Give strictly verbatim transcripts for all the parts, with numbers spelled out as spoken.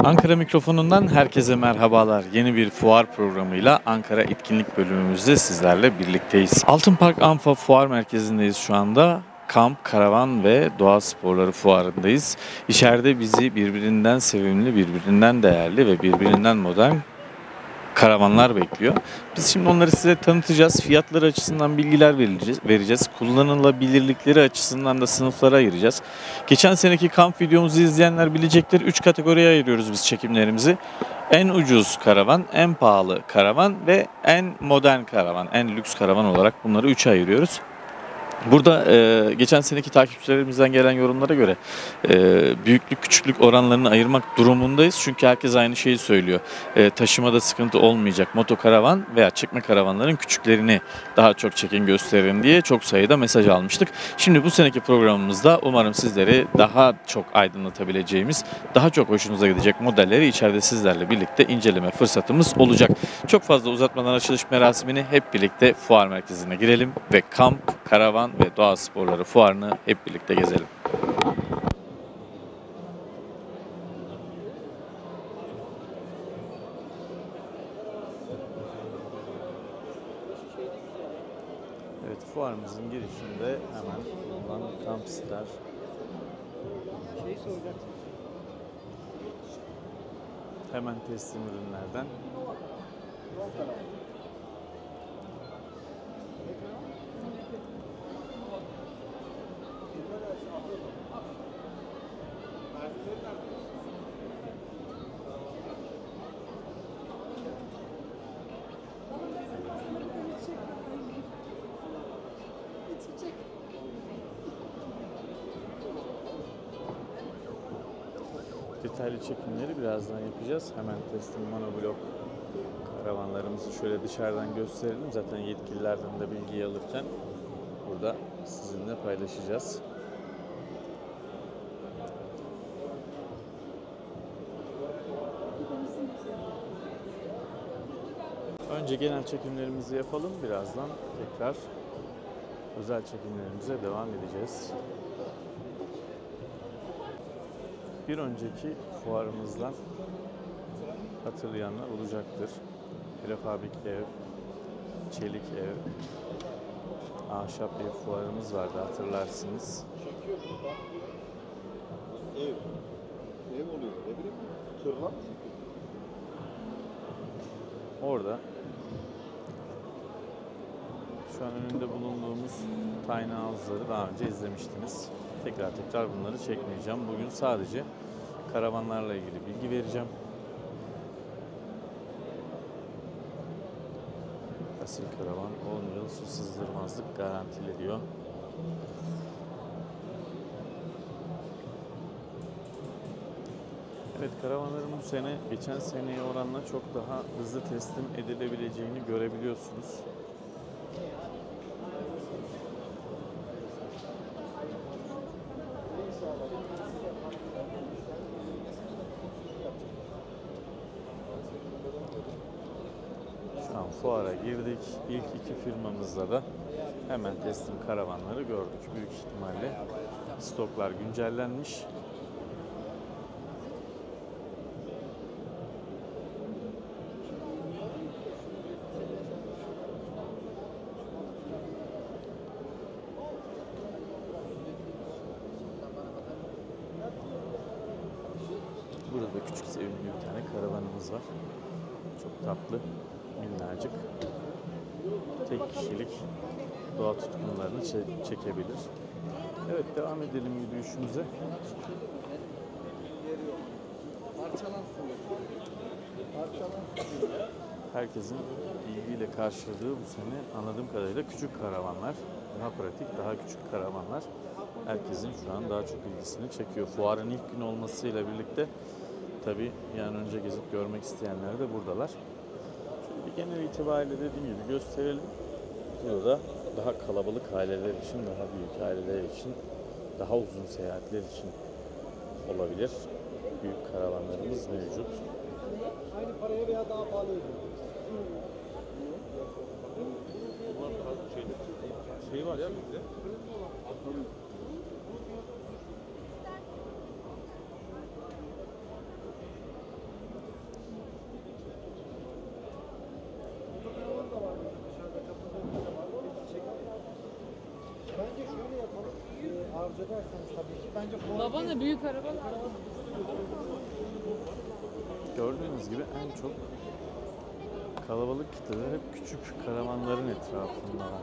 Ankara mikrofonundan herkese merhabalar. Yeni bir fuar programıyla Ankara etkinlik bölümümüzde sizlerle birlikteyiz. Altın Park Amfa Fuar Merkezi'ndeyiz şu anda. Kamp, karavan ve doğa sporları fuarındayız. İçeride bizi birbirinden sevimli, birbirinden değerli ve birbirinden modern karavanlar bekliyor. Biz şimdi onları size tanıtacağız. Fiyatları açısından bilgiler vereceğiz. vereceğiz. Kullanılabilirlikleri açısından da sınıflara ayıracağız. Geçen seneki kamp videomuzu izleyenler bilecektir. üç kategoriye ayırıyoruz biz çekimlerimizi. En ucuz karavan, en pahalı karavan ve en modern karavan, en lüks karavan olarak bunları üçe ayırıyoruz. Burada e, geçen seneki takipçilerimizden gelen yorumlara göre e, büyüklük küçüklük oranlarını ayırmak durumundayız. Çünkü herkes aynı şeyi söylüyor. E, taşımada sıkıntı olmayacak motokaravan veya çekme karavanların küçüklerini daha çok çekin gösterin diye çok sayıda mesaj almıştık. Şimdi bu seneki programımızda umarım sizleri daha çok aydınlatabileceğimiz, daha çok hoşunuza gidecek modelleri içeride sizlerle birlikte inceleme fırsatımız olacak. Çok fazla uzatmadan açılış merasimini hep birlikte fuar merkezine girelim ve kamp, karavan ve doğa sporları fuarını hep birlikte gezelim. Evet, fuarımızın girişinde hemen bulunan kampsitler. Hemen teslim ürünlerden. Detaylı çekimleri birazdan yapacağız. Hemen teslim monoblok karavanlarımızı şöyle dışarıdan gösterelim. Zaten yetkililerden de bilgiyi alırken burada sizinle paylaşacağız. Önce genel çekimlerimizi yapalım. Birazdan tekrar özel çekimlerimize devam edeceğiz. Bir önceki fuarımızdan hatırlayanlar olacaktır. Prefabrik ev, çelik ev, ahşap ev fuarımız vardı, hatırlarsınız. Ev. Ev oluyor. Ne bileyim, tırnak. Orada şu an önünde bulunduğumuz tiny house'ları daha önce izlemiştiniz. Tekrar tekrar bunları çekmeyeceğim. Bugün sadece karavanlarla ilgili bilgi vereceğim. Asil karavan on yıl su sızdırmazlık garantili diyor. Evet, karavanların bu sene geçen seneye oranla çok daha hızlı teslim edilebileceğini görebiliyorsunuz. Şu an fuara girdik. İlk iki firmamızda da hemen teslim karavanları gördük. Büyük ihtimalle stoklar güncellenmiş. Burada küçük sevimli bir tane karavanımız var. Çok tatlı, minnacık. Tek kişilik doğa tutkunlarını çe- çekebilir. Evet, devam edelim yürüyüşümüze. Herkesin ilgiyle karşıladığı bu sene anladığım kadarıyla küçük karavanlar, daha pratik, daha küçük karavanlar herkesin şu an daha çok ilgisini çekiyor. Fuarın ilk günü olmasıyla birlikte tabii yani önce gezip görmek isteyenler de buradalar. Şöyle bir genel itibariyle dediğim gibi gösterelim. Burada daha kalabalık aileler için, daha büyük aileler için, daha uzun seyahatler için olabilir. Büyük karavanlarımız mevcut. Aynı paraya veya daha pahalı ödüyor. Şey var ya bizde. Babana büyük araba lazım. Gördüğünüz gibi en çok kalabalık kitleler hep küçük karavanların etrafındalar.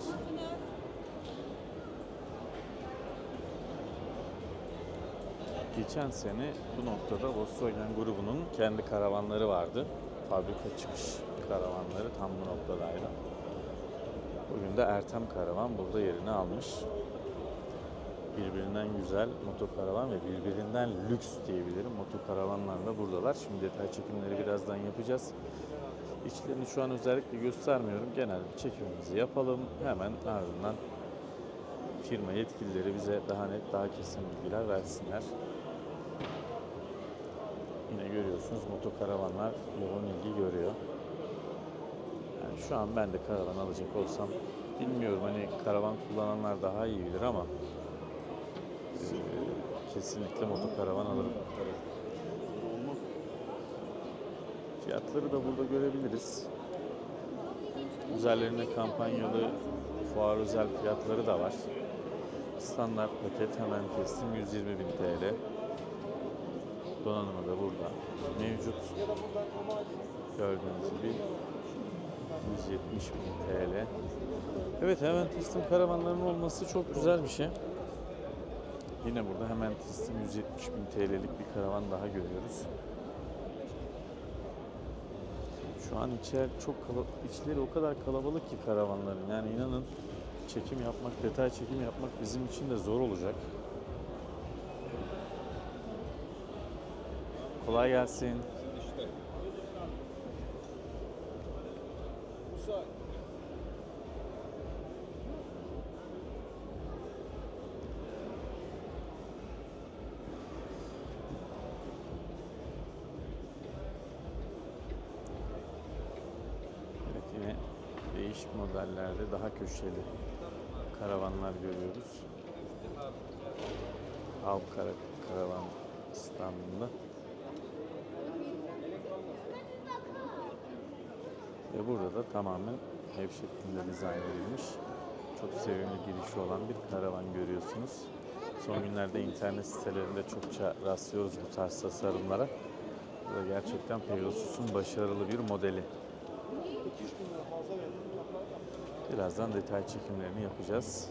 Geçen sene bu noktada Volkswagen grubunun kendi karavanları vardı. Fabrika çıkış karavanları tam bu noktadaydı. Bugün de Ertem Karavan burada yerini almış. Birbirinden güzel motokaravan ve birbirinden lüks diyebilirim motokaravanlarla buradalar. Şimdi detay çekimleri birazdan yapacağız. İçlerini şu an özellikle göstermiyorum. Genel bir çekimimizi yapalım. Hemen ardından firma yetkilileri bize daha net, daha kesin bilgiler versinler. Yine görüyorsunuz motokaravanlar yoğun ilgi görüyor. Yani şu an ben de karavan alacak olsam bilmiyorum, hani karavan kullananlar daha iyi bilir ama e, kesinlikle motokaravan alırım. Fiyatları da burada görebiliriz. Üzerlerinde kampanyalı fuar özel fiyatları da var. Standart paket hemen teslim yüz yirmi bin T L. Donanımı da burada mevcut. Gördüğünüz gibi yüz yetmiş bin T L. Evet, hemen teslim karavanların olması çok güzel bir şey. Yine burada hemen teslim yüz yetmiş bin T L'lik bir karavan daha görüyoruz. Şu an içer çok kala, içleri o kadar kalabalık ki karavanların. Yani inanın çekim yapmak, detay çekim yapmak bizim için de zor olacak. Kolay gelsin. Evet, yine değişik modellerde daha köşeli karavanlar görüyoruz. Av kara, karavan standında. Ve burada da tamamen ev şeklinde dizayn edilmiş, çok sevimli girişi olan bir karavan görüyorsunuz. Son günlerde internet sitelerinde çokça rastlıyoruz bu tarz tasarımlara. Bu da gerçekten Pegasus'un başarılı bir modeli. Birazdan detay çekimlerini yapacağız.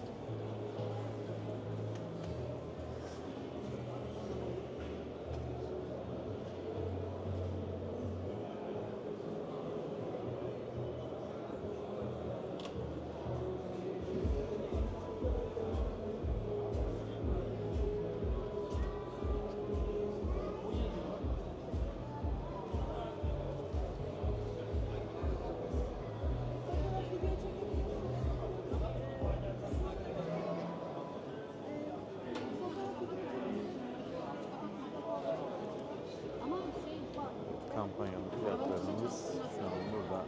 Kampanyalı fiyatlarımız şu an burada.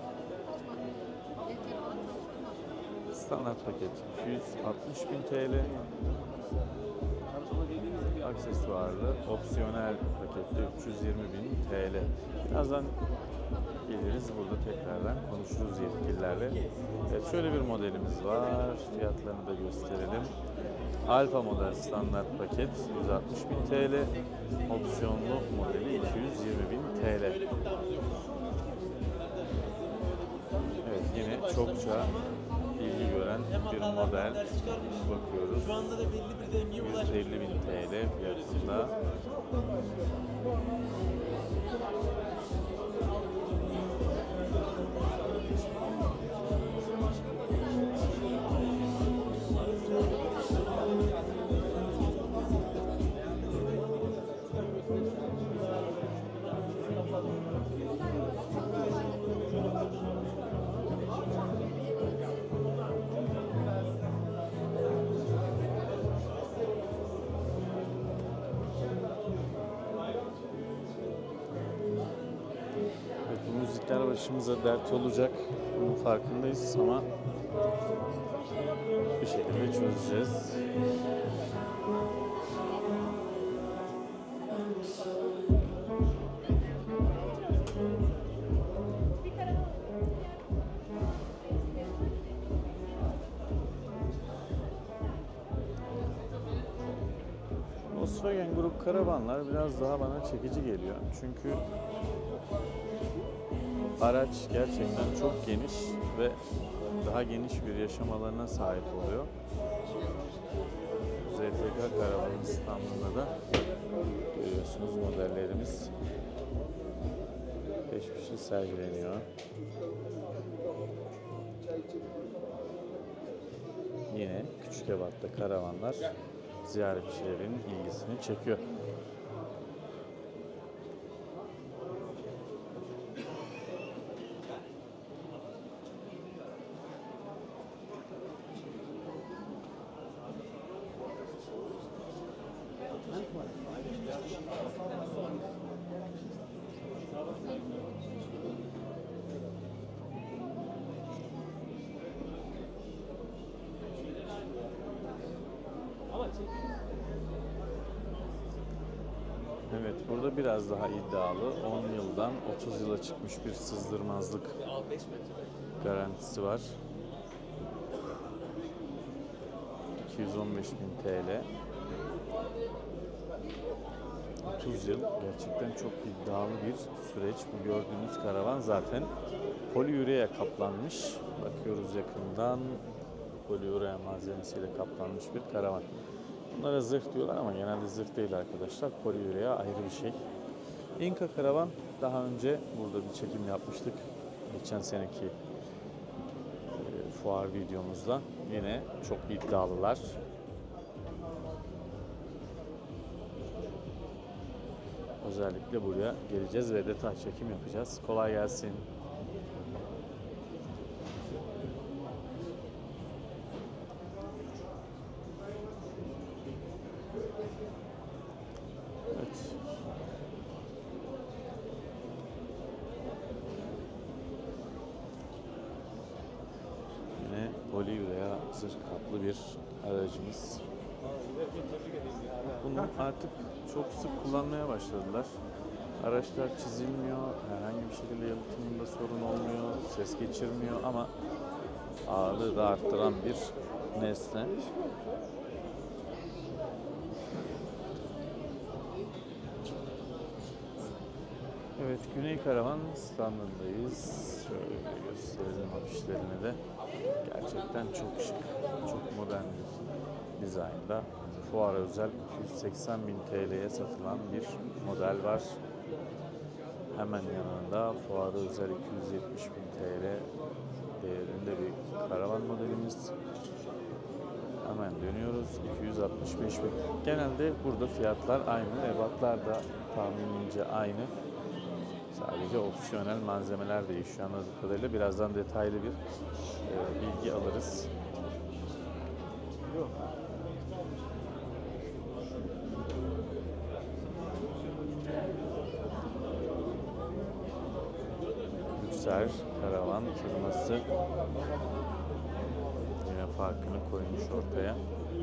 Standart paket iki yüz altmış bin T L. Aksesuarlı opsiyonel pakette üç yüz yirmi bin T L. Birazdan geliriz, burada tekrardan konuşuruz yetkililerle. Evet, şöyle bir modelimiz var. Fiyatlarını da gösterelim. Alfa model standart paket yüz altmış bin T L. Opsiyonlu modeli iki yüz yirmi bin T L. Evet, yine çokça ilgi gören bir model bakıyoruz. yüz elli bin T L fiyatında. Evet, bu müzikler başımıza dert olacak. Bunun farkındayız ama bir şekilde çözeceğiz. Volkswagen Grup karavanlar biraz daha bana çekici geliyor. Çünkü araç gerçekten çok geniş ve daha geniş bir yaşam alanına sahip oluyor. Z T K karavanın standında da görüyorsunuz modellerimiz peş peşe sergileniyor. Yine Küçükebat'ta karavanlar ziyaretçilerin ilgisini çekiyor. Evet, burada biraz daha iddialı. on yıldan otuz yıla çıkmış bir sızdırmazlık garantisi var. iki yüz on beş bin T L. otuz yıl gerçekten çok iddialı bir süreç. Bu gördüğünüz karavan zaten poliüreya kaplanmış. Bakıyoruz yakından. Poliüreya malzemesiyle kaplanmış bir karavan. Bunlara zırh diyorlar ama genelde zırh değil arkadaşlar. Poliüreya ayrı bir şey. Inka karavan daha önce burada bir çekim yapmıştık. Geçen seneki e, fuar videomuzda. Yine çok iddialılar. Özellikle buraya geleceğiz ve detay çekim yapacağız. Kolay gelsin. Evet. Yine poliüreya zırh kaplı bir aracımız. Bunu artık çok sık kullanmaya başladılar. Araçlar çizilmiyor, herhangi bir şekilde yalıtımında sorun olmuyor, ses geçirmiyor ama ağırlığı da arttıran bir nesne. Evet, Güney Karavan standındayız. Şöyle gösterelim afişlerini de. Gerçekten çok şık, çok modern bir dizaynda. Fuara özel iki yüz seksen bin T L'ye satılan bir model var. Hemen yanında fuara özel iki yüz yetmiş bin T L değerinde bir karavan modelimiz. Hemen dönüyoruz. iki yüz altmış beş bin. Genelde burada fiyatlar aynı. Ebatlar da tahminimce aynı. Sadece opsiyonel malzemeler değişiyor anladığım kadarıyla. Birazdan detaylı bir e, bilgi alırız. Yüksel Karavan firması yine farkını koymuş ortaya.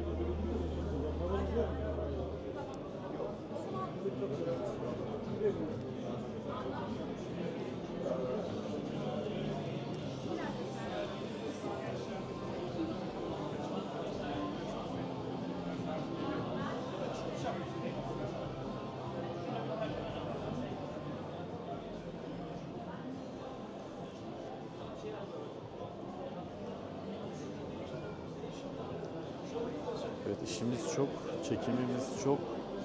Evet, işimiz çok, çekimimiz çok.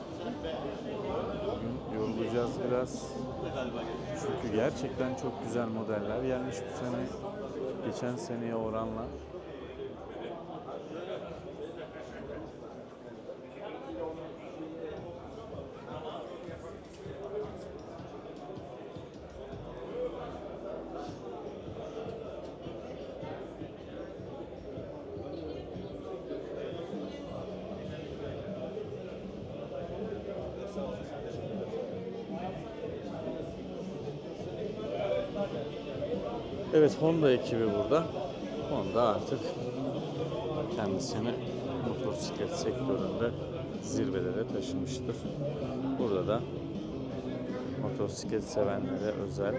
Bugün yorulacağız biraz. Çünkü gerçekten çok güzel modeller gelmiş bu sene. Geçen seneye oranla. Evet, Honda ekibi burada. Honda artık kendisini motosiklet sektöründe zirvelere taşımıştır. Burada da motosiklet sevenlere özel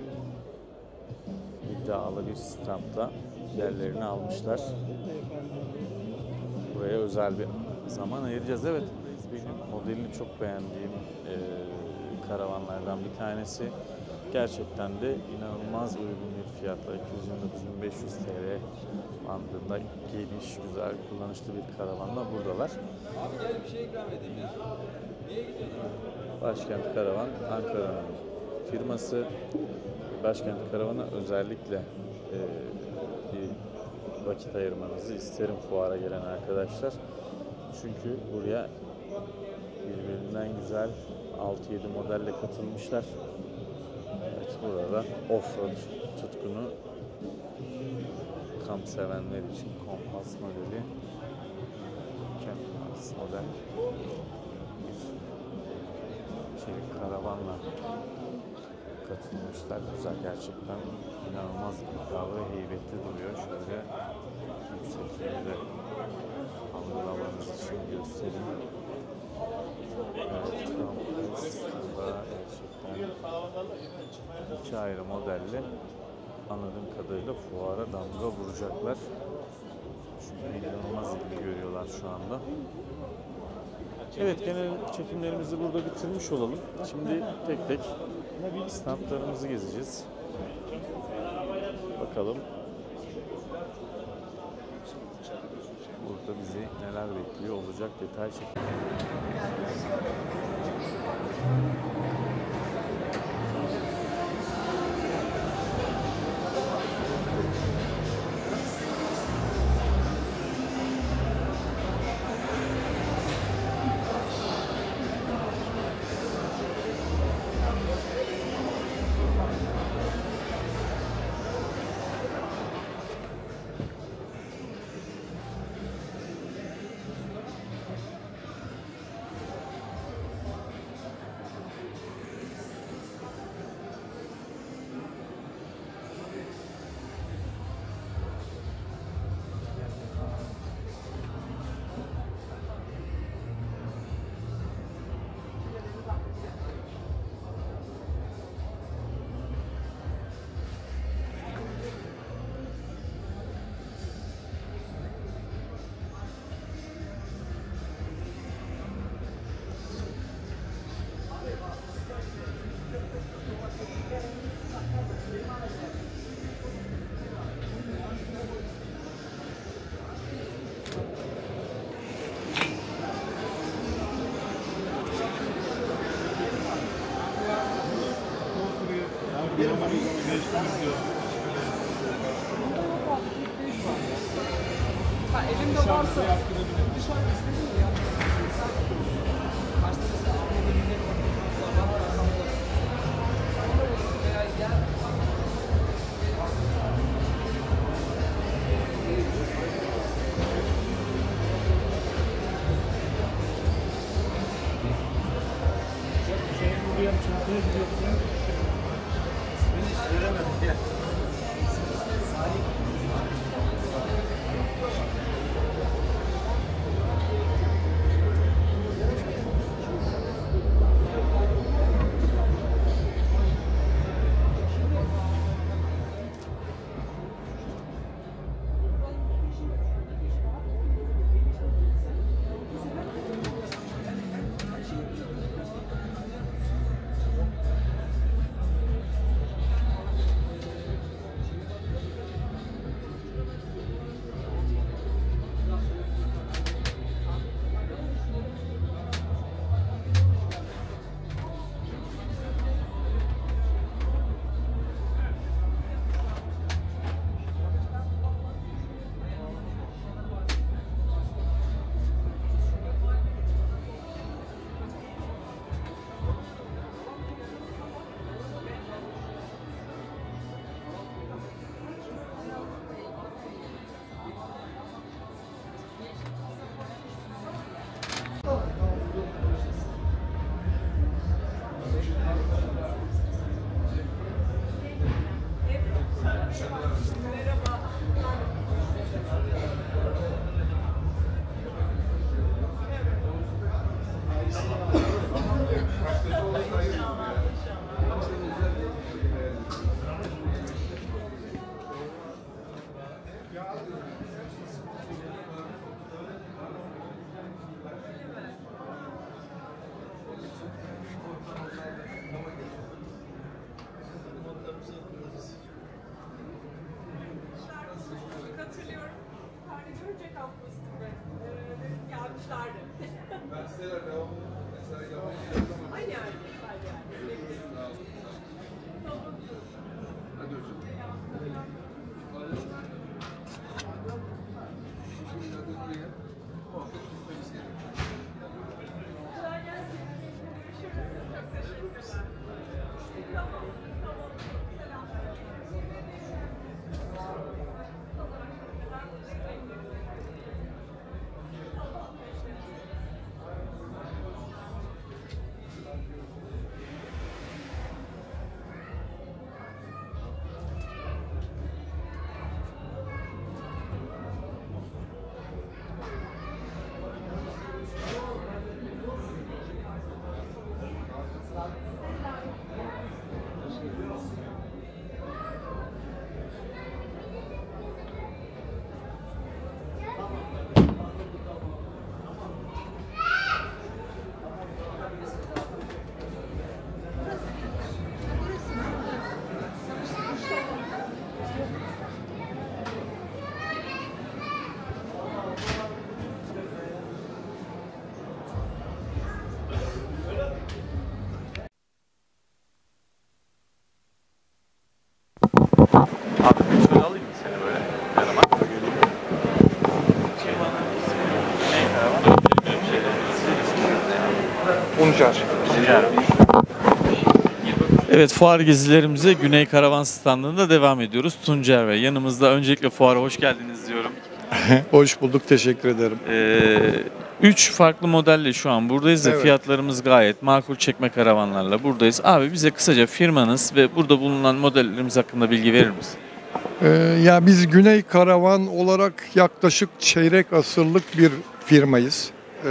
iddialı bir standta yerlerini almışlar. Buraya özel bir zaman ayıracağız. Evet, benim modelini çok beğendiğim e, karavanlardan bir tanesi. Gerçekten de inanılmaz uygun bir fiyatla iki yüz yirmi dokuz bin beş yüz T L bandında geniş, güzel, kullanışlı bir karavanla buradalar. Abi gel bir şey ikram edeyim ya. Niye gidiyorsun? Başkent Karavan Ankara'nın firması. Başkent Karavan'a özellikle e, bir vakit ayırmanızı isterim fuara gelen arkadaşlar. Çünkü buraya birbirinden güzel altı yedi modelle katılmışlar. Evet, burada offroad tutkunu kamp sevenler için kompas modeli, Campmas model bir çelik karavanla katılmışlar. Güzel, gerçekten inanılmaz iddialı ve heybetli duruyor. Şöyle yüksekliğini de algılamanız için göstereyim. Evet, Campus burada gerçekten iki ayrı modelle anladığım kadarıyla fuara damga vuracaklar. Çünkü inanılmaz ilgi görüyorlar şu anda. Evet, genel çekimlerimizi burada bitirmiş olalım. Şimdi tek tek standlarımızı gezeceğiz. Bakalım burada bizi neler bekliyor olacak detay çekim. Ha, elimde varsa dışarı istedim ya. Başta mesela Avrupa'da veya gel. Senin buraya çantaya gidiyorsun. İsmini hiç veremedim. Gel. Evet, fuar gezilerimize Güney Karavan standında devam ediyoruz. Tuncer ve yanımızda. Öncelikle fuara hoş geldiniz diyorum. Hoş bulduk, teşekkür ederim. Ee, üç farklı modelle şu an buradayız ve Evet. fiyatlarımız gayet makul çekme karavanlarla buradayız. Abi bize kısaca firmanız ve burada bulunan modellerimiz hakkında bilgi verir misin? Ee, ya biz Güney Karavan olarak yaklaşık çeyrek asırlık bir firmayız. Ee,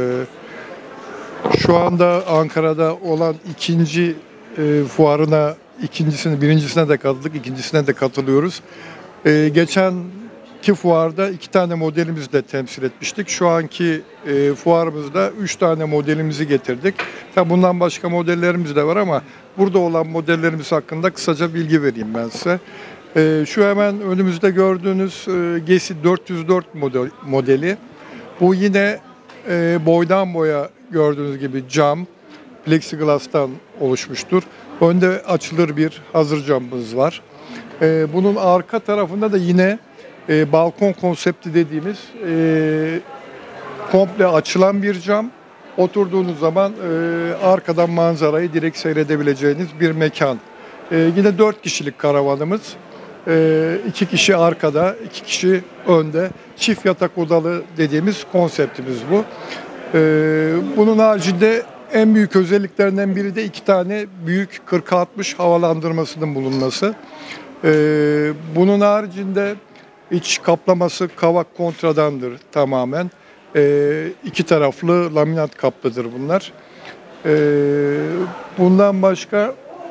şu anda Ankara'da olan ikinci e, fuarına, ikincisini, birincisine de katıldık, ikincisine de katılıyoruz. Ee, geçenki fuarda iki tane modelimizi de temsil etmiştik. Şu anki e, fuarımızda üç tane modelimizi getirdik. Tabii bundan başka modellerimiz de var ama burada olan modellerimiz hakkında kısaca bilgi vereyim ben size. Ee, şu hemen önümüzde gördüğünüz e, Gesi dört yüz dört model, modeli. Bu yine e, boydan boya gördüğünüz gibi cam, plexiglass'tan oluşmuştur. Önde açılır bir hazır camımız var. E, bunun arka tarafında da yine e, balkon konsepti dediğimiz e, komple açılan bir cam. Oturduğunuz zaman e, arkadan manzarayı direkt seyredebileceğiniz bir mekan. E, yine dört kişilik karavanımız. E, iki kişi arkada, iki kişi önde. Çift yatak odalı dediğimiz konseptimiz bu. E, bunun haricinde en büyük özelliklerinden biri de iki tane büyük kırk altmış havalandırmasının bulunması. E, bunun haricinde iç kaplaması kavak kontradandır tamamen. E, iki taraflı laminat kaplıdır bunlar. E, bundan başka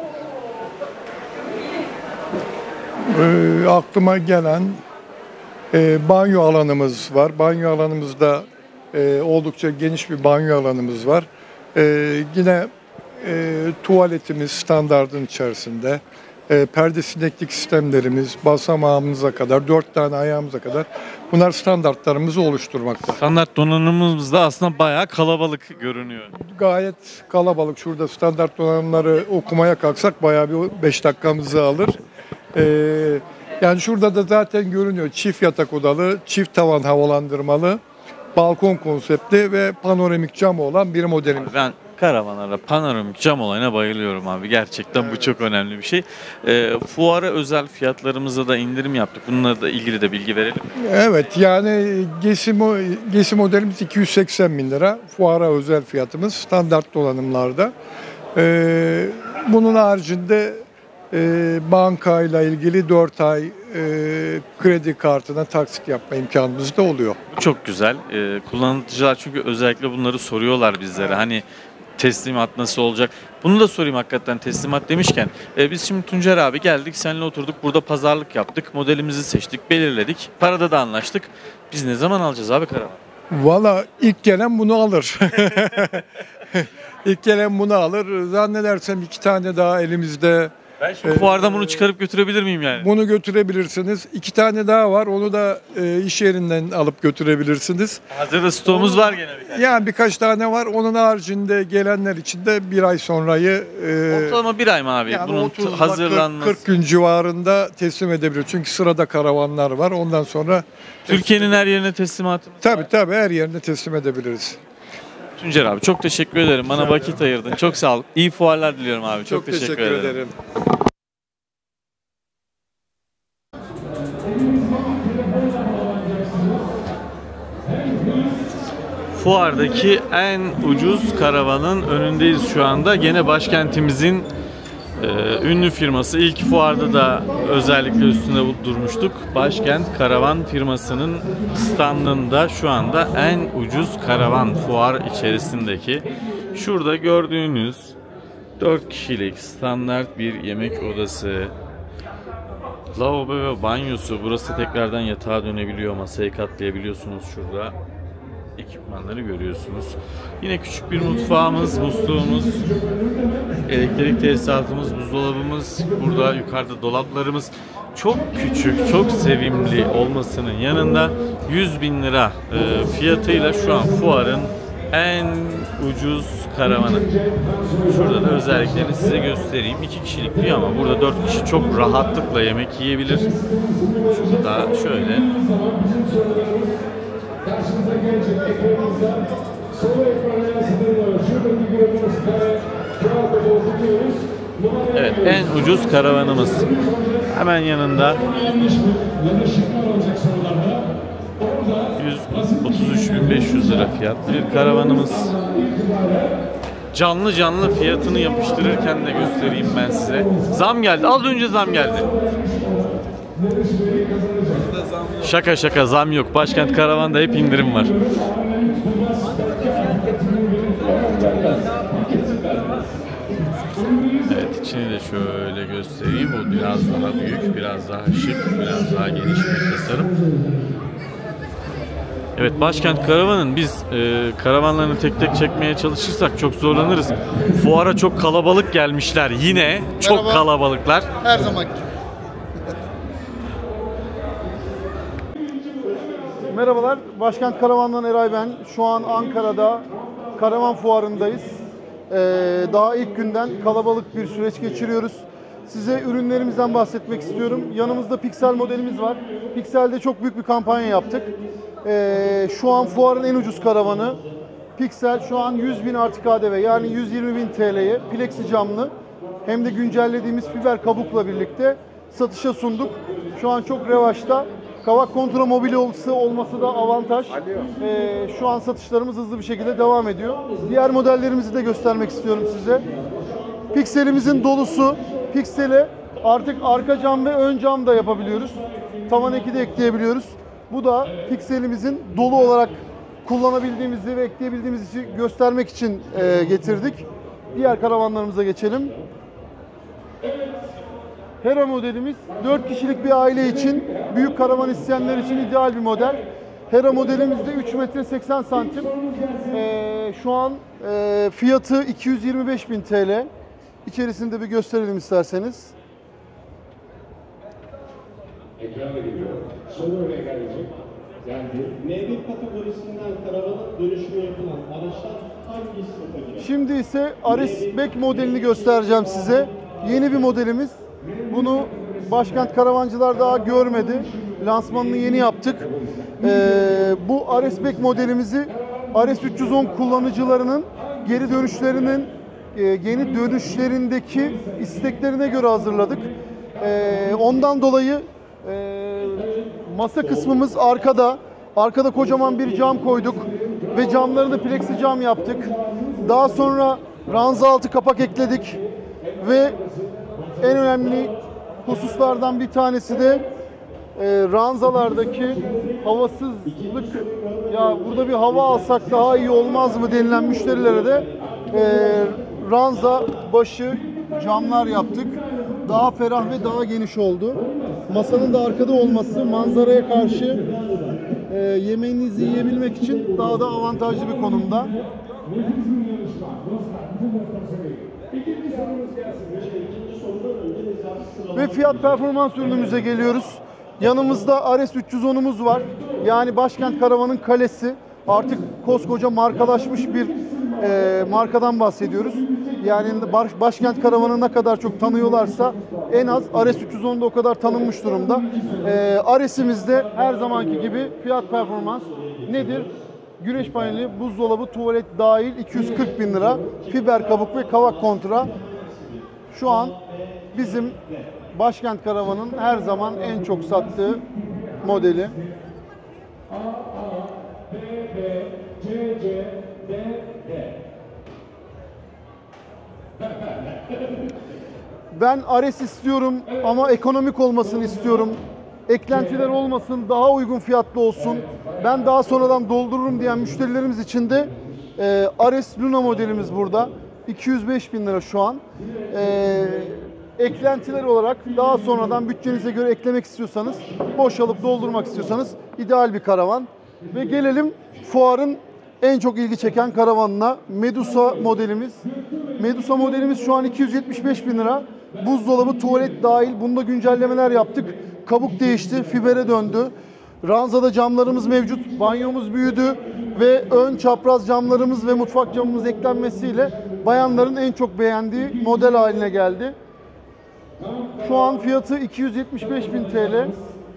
e, aklıma gelen e, banyo alanımız var. Banyo alanımızda e, oldukça geniş bir banyo alanımız var. E, yine e, tuvaletimiz standardın içerisinde. E, perde sineklik sistemlerimiz basamağımıza kadar, dört tane ayağımıza kadar bunlar standartlarımızı oluşturmakta. Standart donanımımız da aslında bayağı kalabalık görünüyor. Gayet kalabalık. Şurada standart donanımları okumaya kalksak bayağı bir beş dakikamızı alır. E, yani şurada da zaten görünüyor. Çift yatak odalı, çift tavan havalandırmalı, balkon konseptli ve panoramik cam olan bir modelimiz. Ben karavanlara panoramik cam olayına bayılıyorum abi. Gerçekten bu Evet. çok önemli bir şey. Ee, fuara özel fiyatlarımıza da indirim yaptık. Bununla da ilgili de bilgi verelim. Evet, yani Gesi, mo- Gesi modelimiz iki yüz seksen bin lira. Fuara özel fiyatımız standart donanımlarda. Ee, bunun haricinde e, bankayla ilgili dört ay e, kredi kartına taksit yapma imkanımız da oluyor. Bu çok güzel. Ee, kullanıcılar çünkü özellikle bunları soruyorlar bizlere. Hani teslimat nasıl olacak? Bunu da sorayım hakikaten teslimat demişken. Ee, biz şimdi Tuncer abi geldik, seninle oturduk. Burada pazarlık yaptık. Modelimizi seçtik, belirledik. Parada da anlaştık. Biz ne zaman alacağız abi karavan? Valla ilk gelen bunu alır. İlk gelen bunu alır. Zannedersem iki tane daha elimizde. Ben şimdi fuardan bunu çıkarıp götürebilir miyim yani? Bunu götürebilirsiniz. İki tane daha var. Onu da e, iş yerinden alıp götürebilirsiniz. Hazırda stoğumuz var gene birkaç. Yani birkaç tane var. Onun haricinde gelenler için de bir ay sonrayı e, Ortalama bir ay mı abi? yani Bunun otuz ile hazırlanması. kırk gün civarında teslim edebilir. Çünkü sırada karavanlar var. Ondan sonra Türkiye'nin her yerine teslimatı. tabii tabii her yerine teslim edebiliriz. Tuncer abi çok teşekkür ederim. Bana vakit ayırdın. Çok sağ ol. İyi fuarlar diliyorum abi. Çok, teşekkür, ederim. Fuardaki en ucuz karavanın önündeyiz şu anda. Gene başkentimizin e, ünlü firması. İlk fuarda da özellikle üstünde durmuştuk. Başkent Karavan firmasının standında şu anda en ucuz karavan fuar içerisindeki. Şurada gördüğünüz dört kişilik standart bir yemek odası, lavabo ve banyosu. Burası tekrardan yatağa dönebiliyor. Masayı katlayabiliyorsunuz şurada. Ekipmanları görüyorsunuz. Yine küçük bir mutfağımız, musluğumuz, elektrik tesisatımız, buzdolabımız, burada yukarıda dolaplarımız. Çok küçük, çok sevimli olmasının yanında yüz bin lira e, fiyatıyla şu an fuarın en ucuz karavanı. Şurada da özelliklerini size göstereyim. İki kişilik diyor ama burada dört kişi çok rahatlıkla yemek yiyebilir. Şurada şöyle. Evet, en ucuz karavanımız. Hemen yanında yüz otuz üç bin beş yüz lira fiyatlı bir karavanımız. Canlı canlı fiyatını yapıştırırken de göstereyim ben size. Zam geldi. Az önce zam geldi. Şaka şaka zam yok. Başkent Karavan'da hep indirim var. Evet, içini de şöyle göstereyim. Bu biraz daha büyük, biraz daha şık, biraz daha geniş bir tasarım. Evet, Başkent Karavan'ın biz e, karavanlarını tek tek çekmeye çalışırsak çok zorlanırız. Fuara çok kalabalık gelmişler yine. Çok Merhaba. kalabalıklar. Her zaman. Merhabalar, Başkent Karavan'dan Eray ben. Şu an Ankara'da Karavan Fuarı'ndayız. Ee, daha ilk günden kalabalık bir süreç geçiriyoruz. Size ürünlerimizden bahsetmek istiyorum. Yanımızda Pixel modelimiz var. Pixel'de çok büyük bir kampanya yaptık. Ee, şu an fuarın en ucuz karavanı. Pixel şu an yüz bin artı K D V, yani yüz yirmi bin T L'ye plexi camlı hem de güncellediğimiz fiber kabukla birlikte satışa sunduk. Şu an çok revaçta. Kavak kontra mobil olması, olması da avantaj. Ee, şu an satışlarımız hızlı bir şekilde devam ediyor. Diğer modellerimizi de göstermek istiyorum size. Pixel'imizin dolusu. Pixel'e artık arka cam ve ön cam da yapabiliyoruz. Tavan eki de ekleyebiliyoruz. Bu da Pixel'imizin dolu olarak kullanabildiğimizi ve ekleyebildiğimizi göstermek için e, getirdik. Diğer karavanlarımıza geçelim. Hera modelimiz dört kişilik bir aile için, büyük karavan isteyenler için ideal bir model. Hera modelimizde üç metre seksen santim. Ee, şu an e, fiyatı iki yüz yirmi beş bin T L. İçerisinde bir gösterelim isterseniz. Ekrana geliyor. Soru oraya gelecek. Geldi. M bir kategorisinden karavana dönüşümü yapılan araçlar hangisi satılacak? Şimdi ise Arisbek modelini göstereceğim size. Yeni bir modelimiz. Bunu Başkent Karavancılar daha görmedi. Lansmanını yeni yaptık. Ee, bu Arisbek modelimizi R S üç yüz on kullanıcılarının geri dönüşlerinin e, yeni dönüşlerindeki isteklerine göre hazırladık. Ee, ondan dolayı e, masa kısmımız arkada. Arkada kocaman bir cam koyduk ve camlarını plexi cam yaptık. Daha sonra ranza altı kapak ekledik ve en önemli hususlardan bir tanesi de e, ranzalardaki havasızlık, ya burada bir hava alsak daha iyi olmaz mı denilen müşterilere de e, ranza başı camlar yaptık. Daha ferah ve daha geniş oldu. Masanın da arkada olması manzaraya karşı e, yemeğinizi yiyebilmek için daha da avantajlı bir konumda. Ve fiyat performans ürünümüze geliyoruz. Yanımızda R S üç yüz on'umuz var. Yani Başkent Karavan'ın kalesi. Artık koskoca markalaşmış bir e, markadan bahsediyoruz. Yani Başkent Karavan'ı ne kadar çok tanıyorlarsa en az R S üç yüz on da o kadar tanınmış durumda. E, R S'imizde her zamanki gibi fiyat performans nedir? Güneş paneli, buzdolabı, tuvalet dahil iki yüz kırk bin lira. Fiber kabuk ve kavak kontra. Şu an bizim Başkent Karavan'ın her zaman en çok sattığı modeli. Ben R S istiyorum ama ekonomik olmasını istiyorum. Eklentiler olmasın, daha uygun fiyatlı olsun. Ben daha sonradan doldururum diyen müşterilerimiz için de e, R S Luna modelimiz burada. iki yüz beş bin lira şu an. E, eklentiler olarak daha sonradan bütçenize göre eklemek istiyorsanız, boşalıp doldurmak istiyorsanız ideal bir karavan. Ve gelelim fuarın en çok ilgi çeken karavanına, Medusa modelimiz. Medusa modelimiz şu an iki yüz yetmiş beş bin lira. Buzdolabı, tuvalet dahil. Bunda güncellemeler yaptık. Kabuk değişti, fibere döndü. Ranzada camlarımız mevcut, banyomuz büyüdü ve ön çapraz camlarımız ve mutfak camımız eklenmesiyle bayanların en çok beğendiği model haline geldi. Şu an fiyatı iki yüz yetmiş beş bin T L.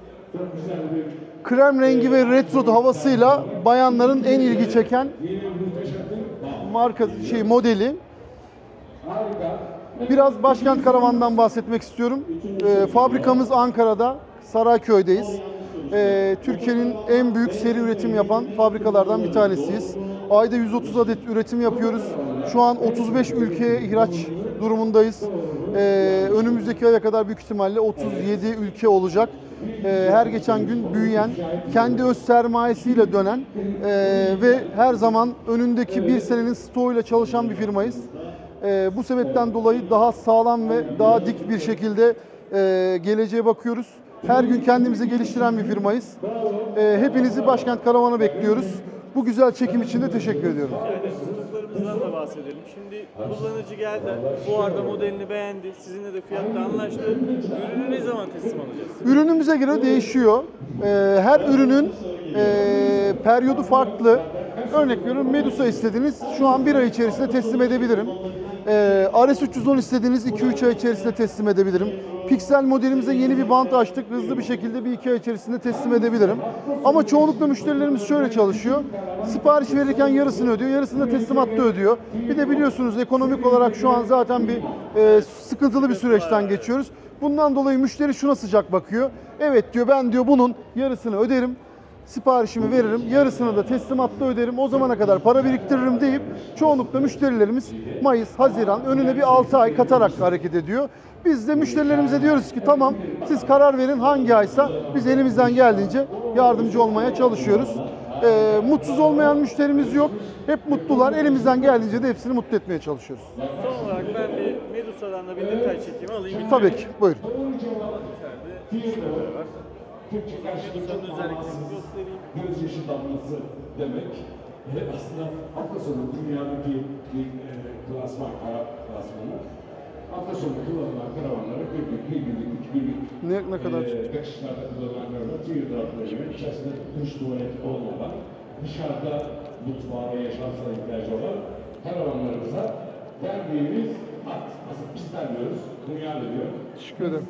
Krem rengi ve retro havasıyla bayanların en ilgi çeken marka şey modeli. Biraz Başkent Karavan'dan bahsetmek istiyorum. E, fabrikamız Ankara'da, Sarayköy'deyiz. E, Türkiye'nin en büyük seri üretim yapan fabrikalardan bir tanesiyiz. Ayda yüz otuz adet üretim yapıyoruz. Şu an otuz beş ülkeye ihraç durumundayız. E, önümüzdeki aya kadar büyük ihtimalle otuz yedi ülke olacak. E, her geçen gün büyüyen, kendi öz sermayesiyle dönen e, ve her zaman önündeki bir senenin stoğuyla çalışan bir firmayız. E, bu sebepten dolayı daha sağlam ve daha dik bir şekilde e, geleceğe bakıyoruz. Her gün kendimizi geliştiren bir firmayız. E, hepinizi Başkent Karavan'a bekliyoruz. Bu güzel çekim için de teşekkür ediyorum. Yani stoklarımızdan da bahsedelim. Şimdi kullanıcı geldi, fuarda modelini beğendi, sizinle de fiyatta anlaştı. Ürünü ne zaman teslim alacağız? Ürünümüze göre değişiyor. E, her ürünün e, periyodu farklı. Örnek veriyorum, Medusa istediniz, şu an bir ay içerisinde teslim edebilirim. E, R S üç yüz on istediğiniz iki üç ay içerisinde teslim edebilirim. Pixel modelimize yeni bir bant açtık. Hızlı bir şekilde bir iki ay içerisinde teslim edebilirim. Ama çoğunlukla müşterilerimiz şöyle çalışıyor. Sipariş verirken yarısını ödüyor, yarısını da teslimatta ödüyor. Bir de biliyorsunuz ekonomik olarak şu an zaten bir e, sıkıntılı bir süreçten geçiyoruz. Bundan dolayı müşteri şuna sıcak bakıyor. Evet diyor, ben diyor bunun yarısını öderim. Siparişimi veririm, yarısını da teslimatta öderim, o zamana kadar para biriktiririm deyip çoğunlukla müşterilerimiz Mayıs, Haziran önüne bir altı ay katarak hareket ediyor. Biz de müşterilerimize diyoruz ki tamam, siz karar verin hangi aysa biz elimizden geldiğince yardımcı olmaya çalışıyoruz. Ee, mutsuz olmayan müşterimiz yok, hep mutlular, elimizden geldiğince de hepsini mutlu etmeye çalışıyoruz. Son olarak ben bir Medusa'dan da bir detay çekeyim, alayım. Tabii ki, buyurun. İçeride şunları var. Medusa'nın özelliklerini göstereyim. Gözyaşı damlası demek. Ve aslında hafta sonu dünyadaki bir e, klasman, kara klasmanı. Hafta sonu kullanılan karavanlara bir gün, bir günlük, üç günlük Ne, ne kadar? e, kaçışlarda kullanılan karavanlar teardrop demek. İçerisinde duş tuvalet olmadan dışarıda mutfağa ve yaşantısına ihtiyacı olan karavanlarımıza verdiğimiz at. Aslında biz vermiyoruz, dünya veriyor. Teşekkür ederim.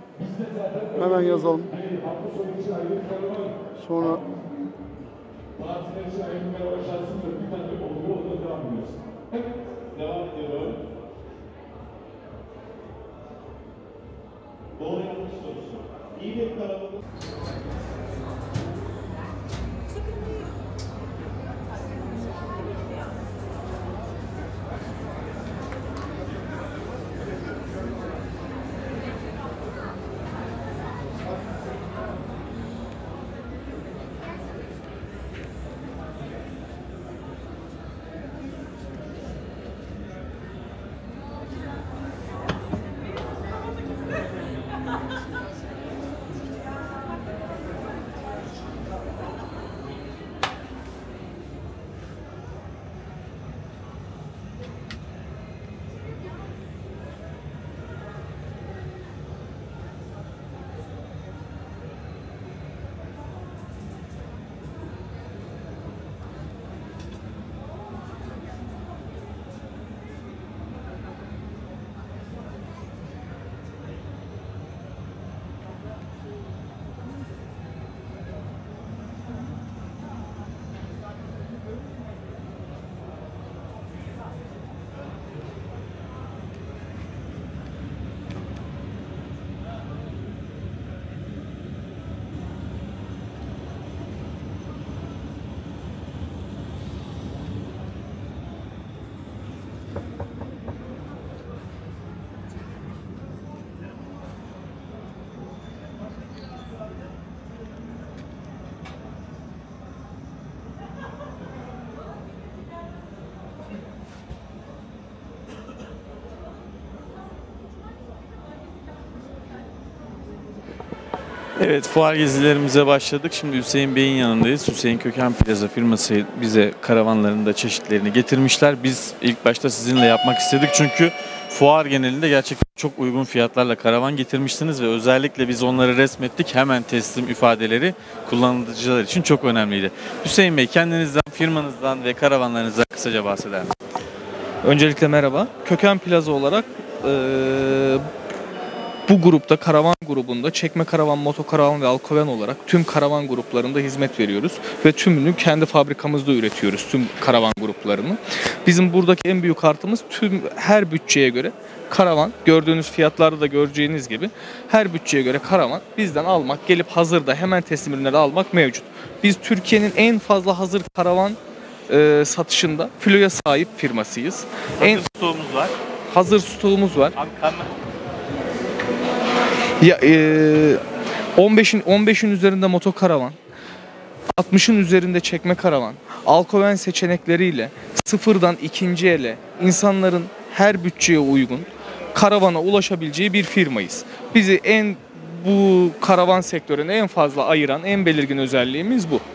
Hemen yazalım. Sonra Tatiller için ayrılmaya başlarsın da bir tane oluyor, o da devam ediyorsun. Evet, devam ediyorum. Doğru yanlış sorusu. İyi bir karavanı... Evet, fuar gezilerimize başladık. Şimdi Hüseyin Bey'in yanındayız. Hüseyin Köken Plaza firması bize karavanlarında çeşitlerini getirmişler. Biz ilk başta sizinle yapmak istedik çünkü fuar genelinde gerçekten çok uygun fiyatlarla karavan getirmiştiniz ve özellikle biz onları resmettik. Hemen teslim ifadeleri kullanıcılar için çok önemliydi. Hüseyin Bey, kendinizden, firmanızdan ve karavanlarınızdan kısaca bahseder misiniz? Öncelikle merhaba. Köken Plaza olarak e, bu grupta, karavan grubunda çekme karavan, motokaravan ve alkoven olarak tüm karavan gruplarında hizmet veriyoruz. Ve tümünü kendi fabrikamızda üretiyoruz, tüm karavan gruplarını. Bizim buradaki en büyük artımız tüm her bütçeye göre Karavan, gördüğünüz fiyatlarda da göreceğiniz gibi her bütçeye göre karavan bizden almak, gelip hazırda hemen teslim ürünleri almak mevcut. Biz Türkiye'nin en fazla hazır karavan e, satışında filoya sahip firmasıyız. Hazır En stoğumuz var. hazır stoğumuz var. Abi kamera. Ya e, on beşin on beşin üzerinde motokaravan, altmışın üzerinde çekme karavan, Alkoven seçenekleriyle sıfırdan ikinci ele insanların her bütçeye uygun karavana ulaşabileceği bir firmayız. Bizi en bu karavan sektörüne en fazla ayıran en belirgin özelliğimiz bu.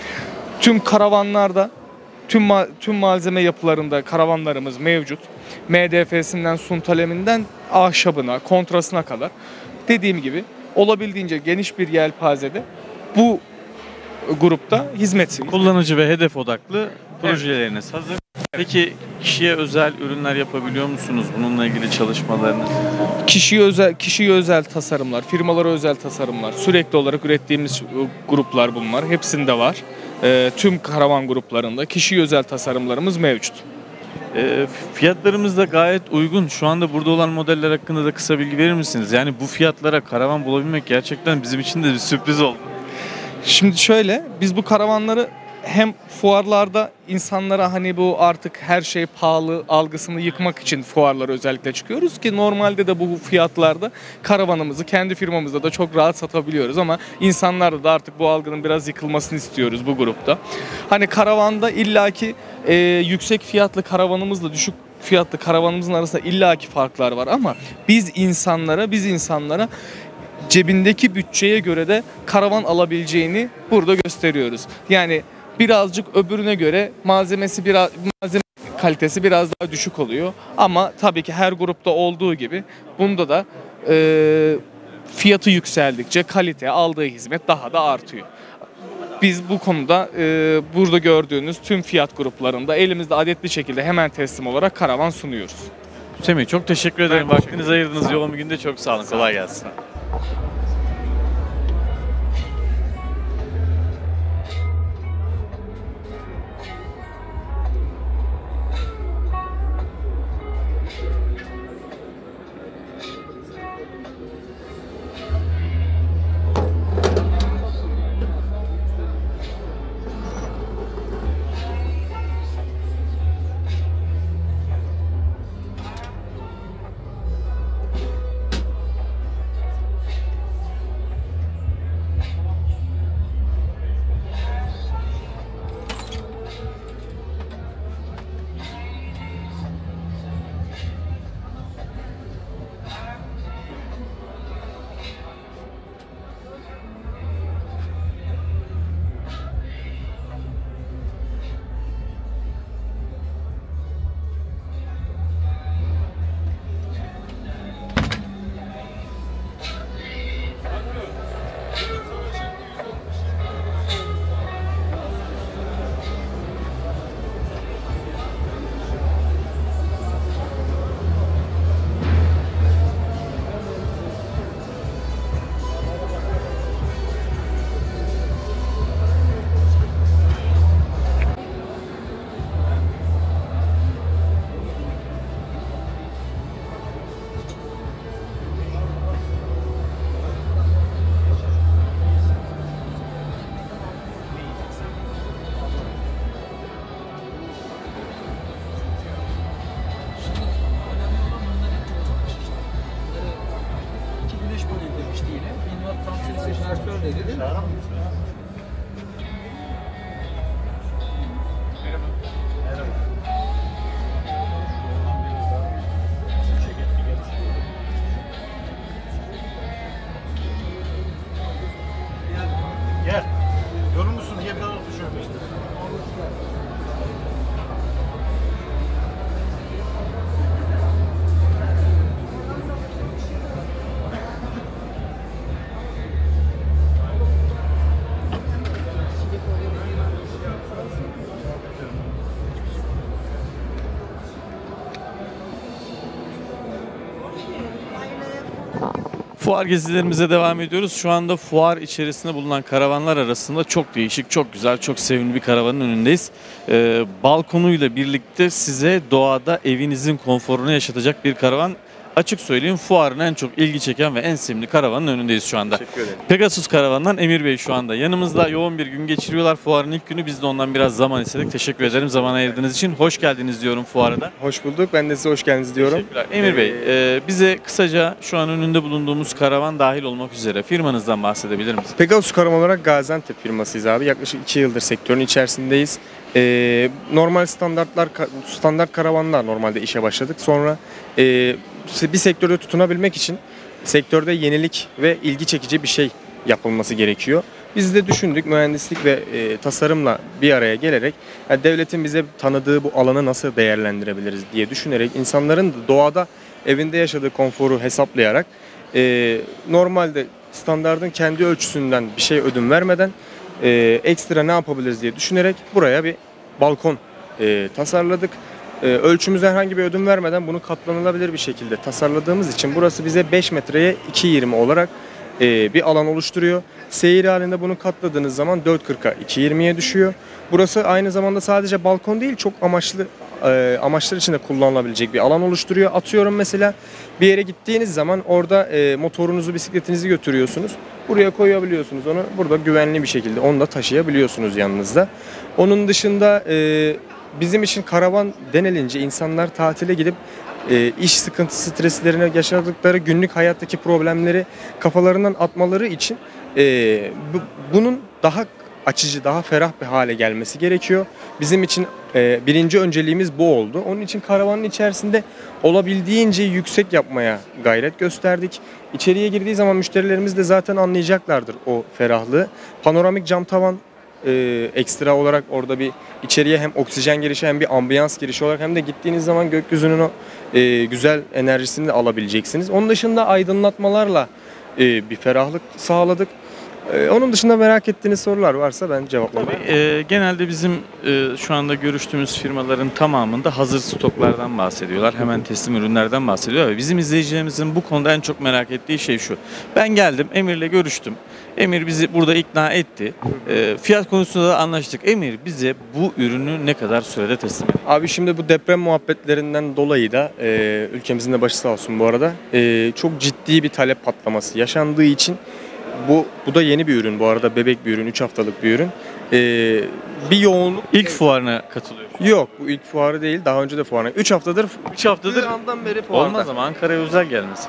Tüm karavanlarda, tüm ma- tüm malzeme yapılarında karavanlarımız mevcut. M D F'sinden, suntaleminden ahşabına, kontrasına kadar. Dediğim gibi olabildiğince geniş bir yelpazede bu grupta hizmet sunuyoruz. Kullanıcı ve hedef odaklı projeleriniz hazır. Peki kişiye özel ürünler yapabiliyor musunuz? Bununla ilgili çalışmalarınız? Kişiye özel kişiye özel tasarımlar, firmalara özel tasarımlar, sürekli olarak ürettiğimiz gruplar bunlar. Hepsinde var. E, tüm karavan gruplarında kişiye özel tasarımlarımız mevcut. E, fiyatlarımız da gayet uygun. Şu anda burada olan modeller hakkında da kısa bilgi verir misiniz? Yani bu fiyatlara karavan bulabilmek gerçekten bizim için de bir sürpriz oldu. Şimdi şöyle, biz bu karavanları hem fuarlarda insanlara hani bu artık her şey pahalı algısını yıkmak için fuarlara özellikle çıkıyoruz ki normalde de bu fiyatlarda karavanımızı kendi firmamızda da çok rahat satabiliyoruz ama insanlarda da artık bu algının biraz yıkılmasını istiyoruz bu grupta. Hani karavanda illaki e, yüksek fiyatlı karavanımızla düşük fiyatlı karavanımızın arasında illaki farklar var ama biz insanlara biz insanlara cebindeki bütçeye göre de karavan alabileceğini burada gösteriyoruz. Yani birazcık öbürüne göre malzemesi biraz malzeme kalitesi biraz daha düşük oluyor. Ama tabii ki her grupta olduğu gibi bunda da e, fiyatı yükseldikçe kalite, aldığı hizmet daha da artıyor. Biz bu konuda e, burada gördüğünüz tüm fiyat gruplarında elimizde adetli şekilde hemen teslim olarak karavan sunuyoruz. Semih çok teşekkür ederim. teşekkür Vaktinizi ayırdınız. Yoğun bir günde çok sağ olun. Kolay gelsin. Gel. Yorulmuşsun diye biraz otur şöyle işte. Fuar gezilerimize devam ediyoruz. Şu anda fuar içerisinde bulunan karavanlar arasında çok değişik, çok güzel, çok sevimli bir karavanın önündeyiz. Ee, balkonuyla birlikte size doğada evinizin konforunu yaşatacak bir karavan açık söyleyeyim fuarın en çok ilgi çeken ve en sevimli karavanın önündeyiz şu anda. Teşekkür ederim. Pegasus Karavan'dan Emir Bey şu anda yanımızda. Yoğun bir gün geçiriyorlar fuarın ilk günü. Biz de ondan biraz zaman istedik. Teşekkür ederim zaman ayırdığınız için. Hoş geldiniz diyorum fuara da. Hoş bulduk. Ben de size hoş geldiniz diyorum. Teşekkürler. Emir Bey, e, bize kısaca şu an önünde bulunduğumuz karavan dahil olmak üzere firmanızdan bahsedebilir misiniz? Pegasus Karavan olarak Gaziantep firmasıyız abi. Yaklaşık iki yıldır sektörün içerisindeyiz. Ee, normal standartlar, standart karavanlar normalde işe başladık. Sonra e, bir sektörde tutunabilmek için sektörde yenilik ve ilgi çekici bir şey yapılması gerekiyor. Biz de düşündük mühendislik ve e, tasarımla bir araya gelerek yani devletin bize tanıdığı bu alanı nasıl değerlendirebiliriz diye düşünerek insanların doğada evinde yaşadığı konforu hesaplayarak e, normalde standardın kendi ölçüsünden bir şey ödün vermeden e, ekstra ne yapabiliriz diye düşünerek buraya bir balkon e, tasarladık. E, ölçümüze herhangi bir ödün vermeden bunu katlanılabilir bir şekilde tasarladığımız için burası bize beş metreye iki yirmi olarak e, bir alan oluşturuyor. Seyir halinde bunu katladığınız zaman dört kırka iki yirmiye düşüyor. Burası aynı zamanda sadece balkon değil çok amaçlı e, amaçlar için de kullanılabilecek bir alan oluşturuyor. Atıyorum mesela bir yere gittiğiniz zaman orada e, motorunuzu, bisikletinizi götürüyorsunuz. Buraya koyabiliyorsunuz onu. Burada güvenli bir şekilde onu da taşıyabiliyorsunuz yanınızda. Onun dışında e, bizim için karavan denilince insanlar tatile gidip e, iş sıkıntısı, streslerine yaşadıkları günlük hayattaki problemleri kafalarından atmaları için e, bu, bunun daha açıcı, daha ferah bir hale gelmesi gerekiyor. Bizim için e, birinci önceliğimiz bu oldu. Onun için karavanın içerisinde olabildiğince yüksek yapmaya gayret gösterdik. İçeriye girdiği zaman müşterilerimiz de zaten anlayacaklardır o ferahlığı. Panoramik cam tavan e, ekstra olarak orada bir içeriye hem oksijen girişi hem bir ambiyans girişi olarak hem de gittiğiniz zaman gökyüzünün o e, güzel enerjisini de alabileceksiniz. Onun dışında aydınlatmalarla e, bir ferahlık sağladık. Ee, onun dışında merak ettiğiniz sorular varsa ben cevaplamaya. E, genelde bizim e, şu anda görüştüğümüz firmaların tamamında hazır stoklardan bahsediyorlar. Hemen teslim ürünlerden bahsediyorlar. Ve bizim izleyicilerimizin bu konuda en çok merak ettiği şey şu. Ben geldim, Emir'le görüştüm. Emir bizi burada ikna etti. E, fiyat konusunda da anlaştık. Emir bize bu ürünü ne kadar sürede teslim etti? Abi şimdi bu deprem muhabbetlerinden dolayı da e, ülkemizin de başı sağ olsun bu arada. E, çok ciddi bir talep patlaması yaşandığı için Bu, bu da yeni bir ürün bu arada, bebek bir ürün, üç haftalık bir ürün. Ee, bir yoğunluk... İlk fuarına katılıyor. Yok, bu ilk fuarı değil, daha önce de fuarına. üç haftadır... üç haftadır andan beri fuarda. Olmaz ama Ankara'ya özel gelmesi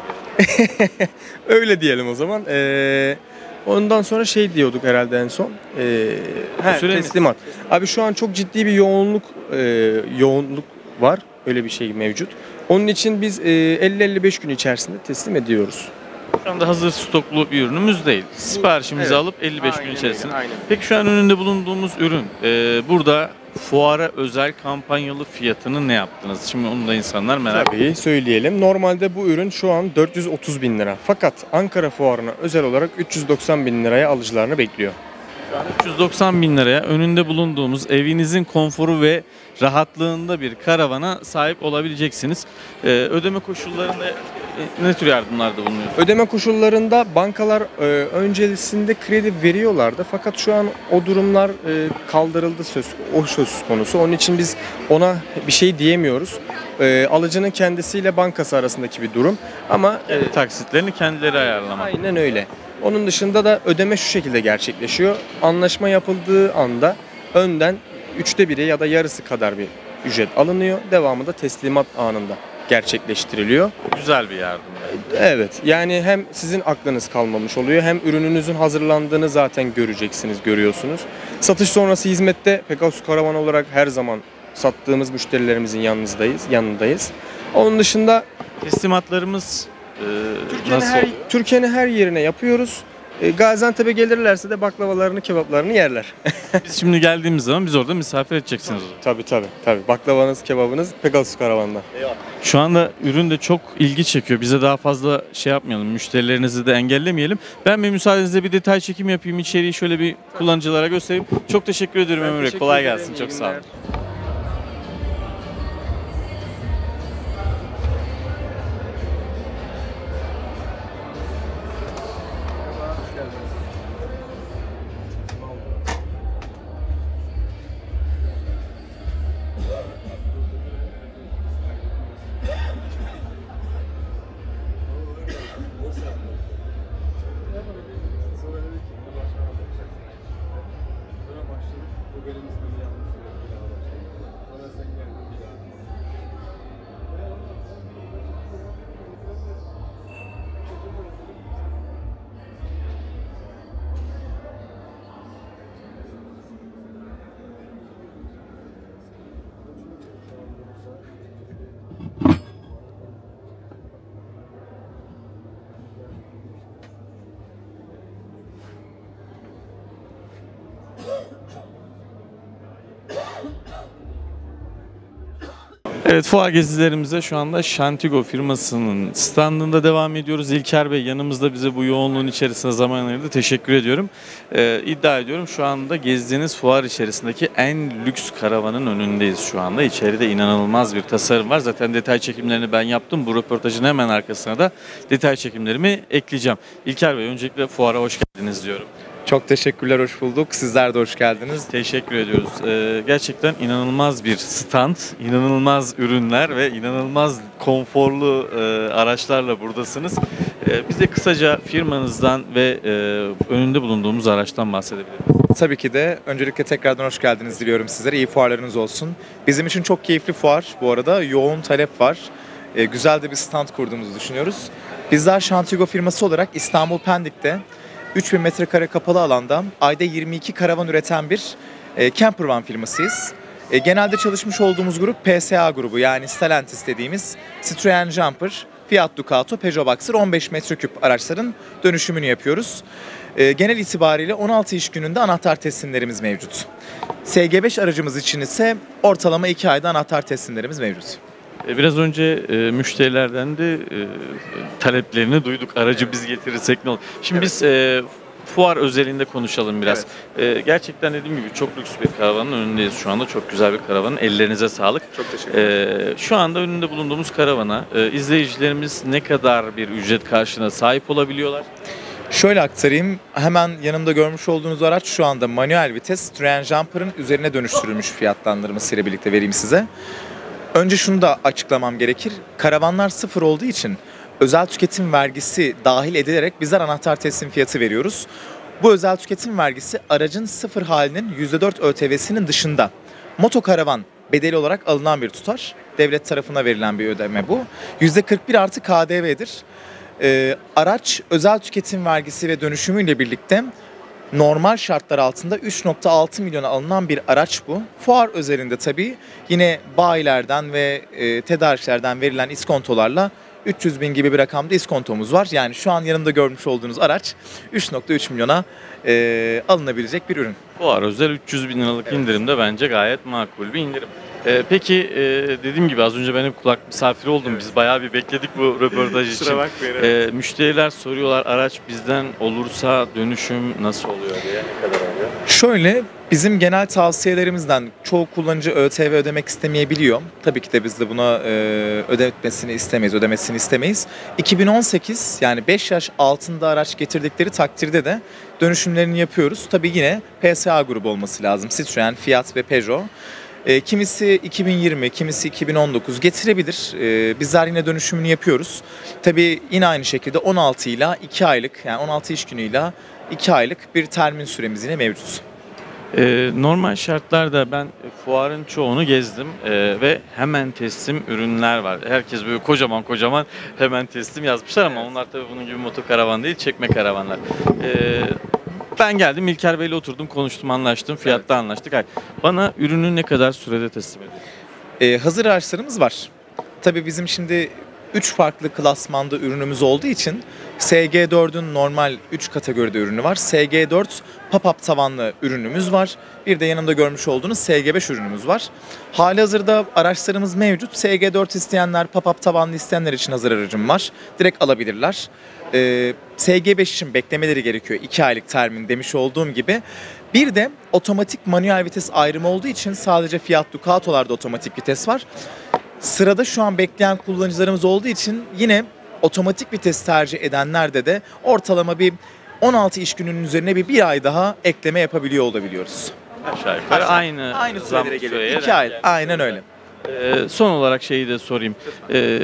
Öyle diyelim o zaman. Ee, ondan sonra şey diyorduk herhalde en son. Ee, he, teslimat. Abi şu an çok ciddi bir yoğunluk e, yoğunluk var. Öyle bir şey mevcut. Onun için biz e, elli elli beş gün içerisinde teslim ediyoruz. Şu anda hazır stoklu bir ürünümüz değil. Siparişimizi Evet. alıp elli beş gün Aynen içerisinde. öyle, aynen. Peki şu an önünde bulunduğumuz ürün, e, burada fuara özel kampanyalı fiyatını ne yaptınız? Şimdi onu da insanlar merak ediyor. Tabii söyleyelim. Normalde bu ürün şu an dört yüz otuz bin lira. Fakat Ankara fuarına özel olarak üç yüz doksan bin liraya alıcılarını bekliyor. üç yüz doksan bin liraya önünde bulunduğumuz evinizin konforu ve rahatlığında bir karavana sahip olabileceksiniz. Ee, ödeme koşullarında e, ne tür yardımlarda bulunuyorsunuz? Ödeme koşullarında bankalar e, öncesinde kredi veriyorlardı. Fakat şu an o durumlar e, kaldırıldı söz, o söz konusu. Onun için biz ona bir şey diyemiyoruz. E, alıcının kendisiyle bankası arasındaki bir durum. Ama e, taksitlerini kendileri ayarlamak. Aynen öyle. Onun dışında da ödeme şu şekilde gerçekleşiyor. Anlaşma yapıldığı anda önden üçte biri ya da yarısı kadar bir ücret alınıyor. Devamı da teslimat anında gerçekleştiriliyor. Güzel bir yardım. Yani. Evet. Yani hem sizin aklınız kalmamış oluyor hem ürününüzün hazırlandığını zaten göreceksiniz, görüyorsunuz. Satış sonrası hizmette Pegasus Karavan olarak her zaman sattığımız müşterilerimizin yanınızdayız, yanındayız. Onun dışında teslimatlarımız Türkiye'nin her, Türkiye'nin her yerine yapıyoruz. E, Gaziantep'e gelirlerse de baklavalarını, kebaplarını yerler. Biz şimdi geldiğimiz zaman biz orada misafir edeceksiniz. Tabii tabii. tabii. Baklavanız, kebabınız Pegasus Karavan'da. Şu anda ürün de çok ilgi çekiyor. Bize daha fazla şey yapmayalım, müşterilerinizi de engellemeyelim. Ben bir müsaadenizle bir detay çekim yapayım, içeriği şöyle bir kullanıcılara göstereyim. Çok teşekkür ederim Emre Bey. Kolay gelsin. Çok sağ olun. benim ismimi yanlış söyledim bir daha başlayayım. Sonra sen geldin bir daha. Evet, fuar gezilerimize şu anda Shantigo firmasının standında devam ediyoruz. İlker Bey yanımızda, bize bu yoğunluğun içerisinde zaman ayırdı. Teşekkür ediyorum. Ee, iddia ediyorum şu anda gezdiğiniz fuar içerisindeki en lüks karavanın önündeyiz şu anda. İçeride inanılmaz bir tasarım var. Zaten detay çekimlerini ben yaptım. Bu röportajın hemen arkasına da detay çekimlerimi ekleyeceğim. İlker Bey, öncelikle fuara hoş geldiniz diyorum. Çok teşekkürler, hoş bulduk. Sizler de hoş geldiniz. Teşekkür ediyoruz. Ee, gerçekten inanılmaz bir stand, inanılmaz ürünler ve inanılmaz konforlu e, araçlarla buradasınız. Ee, bize kısaca firmanızdan ve e, önünde bulunduğumuz araçtan bahsedebilir misiniz? Tabii ki de. Öncelikle tekrardan hoş geldiniz diliyorum sizlere. İyi fuarlarınız olsun. Bizim için çok keyifli fuar bu arada. Yoğun talep var. Ee, güzel de bir stand kurduğumuzu düşünüyoruz. Bizler Shantigo firması olarak İstanbul Pendik'te üç bin metrekare kapalı alanda ayda yirmi iki karavan üreten bir e, campervan firmasıyız. E, genelde çalışmış olduğumuz grup P S A grubu, yani Stellantis dediğimiz Citroen Jumper, Fiat Ducato, Peugeot Boxer on beş metreküp araçların dönüşümünü yapıyoruz. E, genel itibariyle on altı iş gününde anahtar teslimlerimiz mevcut. S G beş aracımız için ise ortalama iki ayda anahtar teslimlerimiz mevcut. Biraz önce e, müşterilerden de e, taleplerini duyduk. Aracı biz getirirsek ne olur? Şimdi Evet. biz e, fuar özelinde konuşalım biraz. E, gerçekten dediğim gibi çok lüks bir karavanın önündeyiz şu anda. Çok güzel bir karavanın. Ellerinize sağlık. Çok teşekkür ederim. E, şu anda önünde bulunduğumuz karavana e, izleyicilerimiz ne kadar bir ücret karşılığına sahip olabiliyorlar? Şöyle aktarayım. Hemen yanımda görmüş olduğunuz araç şu anda manuel vites Citroen Jumper'ın üzerine dönüştürülmüş fiyatlandırmasıyla birlikte vereyim size. Önce şunu da açıklamam gerekir. Karavanlar sıfır olduğu için özel tüketim vergisi dahil edilerek bizler anahtar teslim fiyatı veriyoruz. Bu özel tüketim vergisi aracın sıfır halinin yüzde dört ÖTV'sinin dışında. Motokaravan bedeli olarak alınan bir tutar. Devlet tarafına verilen bir ödeme bu. yüzde kırk bir artı K D V'dir. Ee, araç özel tüketim vergisi ve dönüşümüyle birlikte normal şartlar altında üç nokta altı milyona alınan bir araç bu. Fuar özelinde tabii yine bayilerden ve e, tedarikçilerden verilen iskontolarla üç yüz bin gibi bir rakamda iskontomuz var. Yani şu an yanımda görmüş olduğunuz araç üç nokta üç milyona e, alınabilecek bir ürün. Fuar özel üç yüz bin liralık indirimde bence gayet makul bir indirim. Ee, peki e, dediğim gibi az önce ben hep kulak misafiri oldum. Biz bayağı bir bekledik bu röportaj için. Ee, müşteriler soruyorlar, araç bizden olursa dönüşüm nasıl oluyor diye. Ne kadar oluyor? Şöyle, bizim genel tavsiyelerimizden çoğu kullanıcı ÖTV ödemek istemeyebiliyor. Tabii ki de biz de buna e, ödemesini istemeyiz, ödemesini istemeyiz. iki bin on sekiz, yani beş yaş altında araç getirdikleri takdirde de dönüşümlerini yapıyoruz. Tabii yine P S A grubu olması lazım. Citroen, Fiat ve Peugeot. E, kimisi iki bin yirmi, kimisi iki bin on dokuz getirebilir. E, bizler yine dönüşümünü yapıyoruz. Tabii yine aynı şekilde on altı ile iki aylık, yani on altı iş günüyle iki aylık bir termin süremiz yine mevcut. Ee, normal şartlarda ben fuarın çoğunu gezdim ee, ve hemen teslim ürünler var. Herkes böyle kocaman kocaman hemen teslim yazmışlar ama onlar tabii bunun gibi motokaravan değil, çekme karavanlar. Ee, ben geldim, İlker Bey'le oturdum, konuştum, anlaştım, fiyatta evet. anlaştık. Hayır. Bana ürünü ne kadar sürede teslim ediyorsun? Ee, hazır araçlarımız var. Tabii bizim şimdi üç farklı klasmanda ürünümüz olduğu için S G dördün normal üç kategoride ürünü var. S G dört pop-up tavanlı ürünümüz var. Bir de yanımda görmüş olduğunuz S G beş ürünümüz var. Halihazırda araçlarımız mevcut. S G dört isteyenler, pop-up tavanlı isteyenler için hazır aracım var. Direkt alabilirler. Ee, S G beş için beklemeleri gerekiyor. iki aylık termin demiş olduğum gibi. Bir de otomatik manuel vites ayrımı olduğu için sadece Fiat Ducato'larda otomatik vites var. Sırada şu an bekleyen kullanıcılarımız olduğu için yine otomatik vites tercih edenlerde de ortalama bir on altı iş gününün üzerine bir bir ay daha ekleme yapabiliyor olabiliyoruz. Aşağı yukarı aynı, aynı sürelere geliyor. iki ay. Aynen öyle. Ee, son olarak şeyi de sorayım. Ee,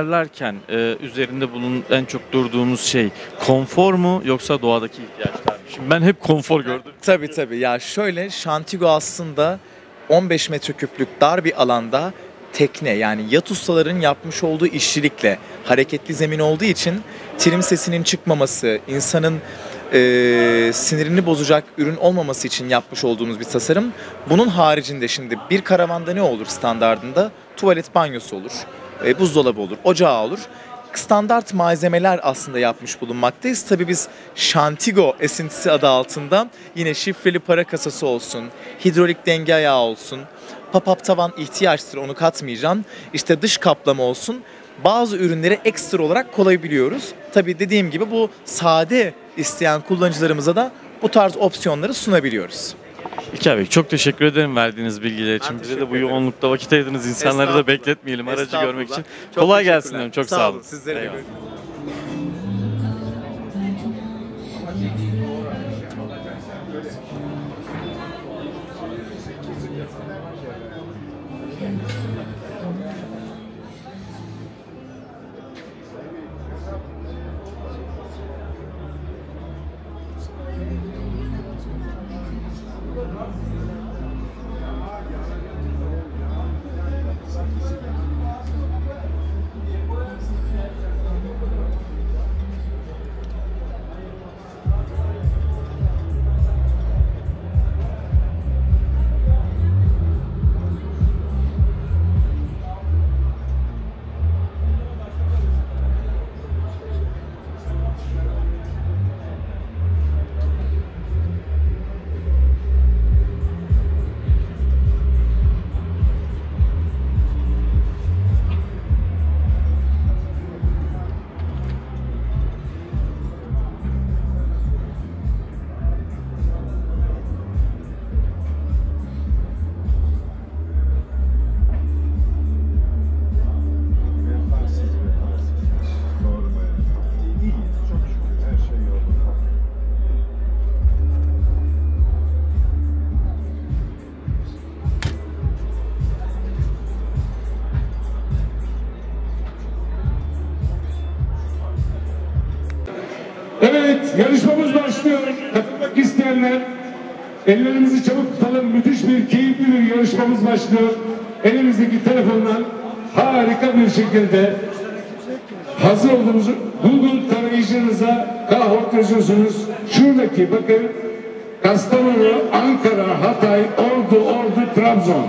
tasarlarken e, üzerinde bunun en çok durduğumuz şey konfor mu yoksa doğadaki ihtiyaçlar mı? Şimdi ben hep konfor gördüm. Tabii tabii. Ya şöyle, Shantigo aslında on beş metreküplük dar bir alanda tekne, yani yat ustaların yapmış olduğu işçilikle hareketli zemin olduğu için trim sesinin çıkmaması, insanın e, sinirini bozacak ürün olmaması için yapmış olduğumuz bir tasarım. Bunun haricinde şimdi bir karavanda ne olur standardında? Tuvalet banyosu olur, e, buzdolabı olur, ocağı olur. Standart malzemeler aslında yapmış bulunmaktayız. Tabii biz Shantigo esintisi adı altında yine şifreli para kasası olsun, hidrolik denge ayağı olsun, pop-up tavan ihtiyaçtır, onu katmayacağım. İşte dış kaplama olsun. Bazı ürünleri ekstra olarak kolayabiliyoruz. Tabii dediğim gibi bu sade isteyen kullanıcılarımıza da bu tarz opsiyonları sunabiliyoruz. İlker Bey, çok teşekkür ederim verdiğiniz bilgiler için. Bize de bu yoğunlukta vakit ayırdınız. İnsanları da bekletmeyelim aracı görmek için. Çok Kolay gelsin diyorum. Çok sağ, sağ olun. olun. Sizlere de görüşmek Evet, yarışmamız başlıyor. Katılmak isteyenler, ellerimizi çabuk tutalım. Müthiş bir, keyifli bir yarışmamız başlıyor. Elimizdeki telefondan harika bir şekilde hazır olduğumuz Google tarayıcınıza Kahort yazıyorsunuz. Şuradaki bakın, Kastamonu, Ankara, Hatay, Ordu, Ordu, Trabzon.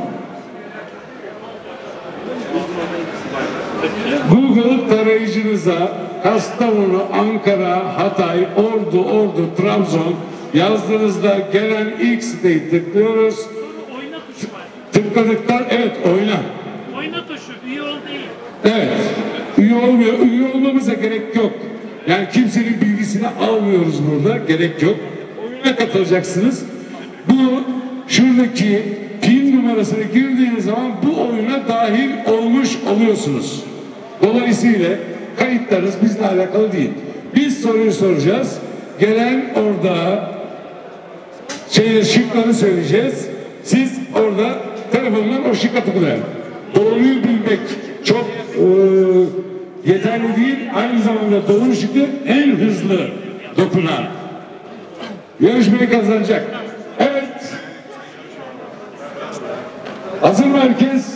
Google tarayıcınıza Kastamonu, Ankara, Hatay, Ordu, Ordu, Trabzon yazdığınızda gelen ilk siteyi tıklıyoruz. Oyna tuşu var. Tıkladıktan evet oyna. Oyna tuşu, üye ol değil. Evet. Üye olmuyor. Üye olmamıza gerek yok. Yani kimsenin bilgisini almıyoruz burada. Gerek yok. Oyuna katılacaksınız. Bu şuradaki pin numarasını girdiğiniz zaman bu oyuna dahil olmuş oluyorsunuz. Dolayısıyla kayıtlarınız bizle alakalı değil. Biz soruyu soracağız. Gelen orada şey, şıkları söyleyeceğiz. Siz orada telefondan o şıkka tıklayın. Doğruyu bilmek çok e, yeterli değil. Aynı zamanda doğru şıkkı en hızlı dokunan yarışmayı kazanacak. Evet. Hazır mı herkes?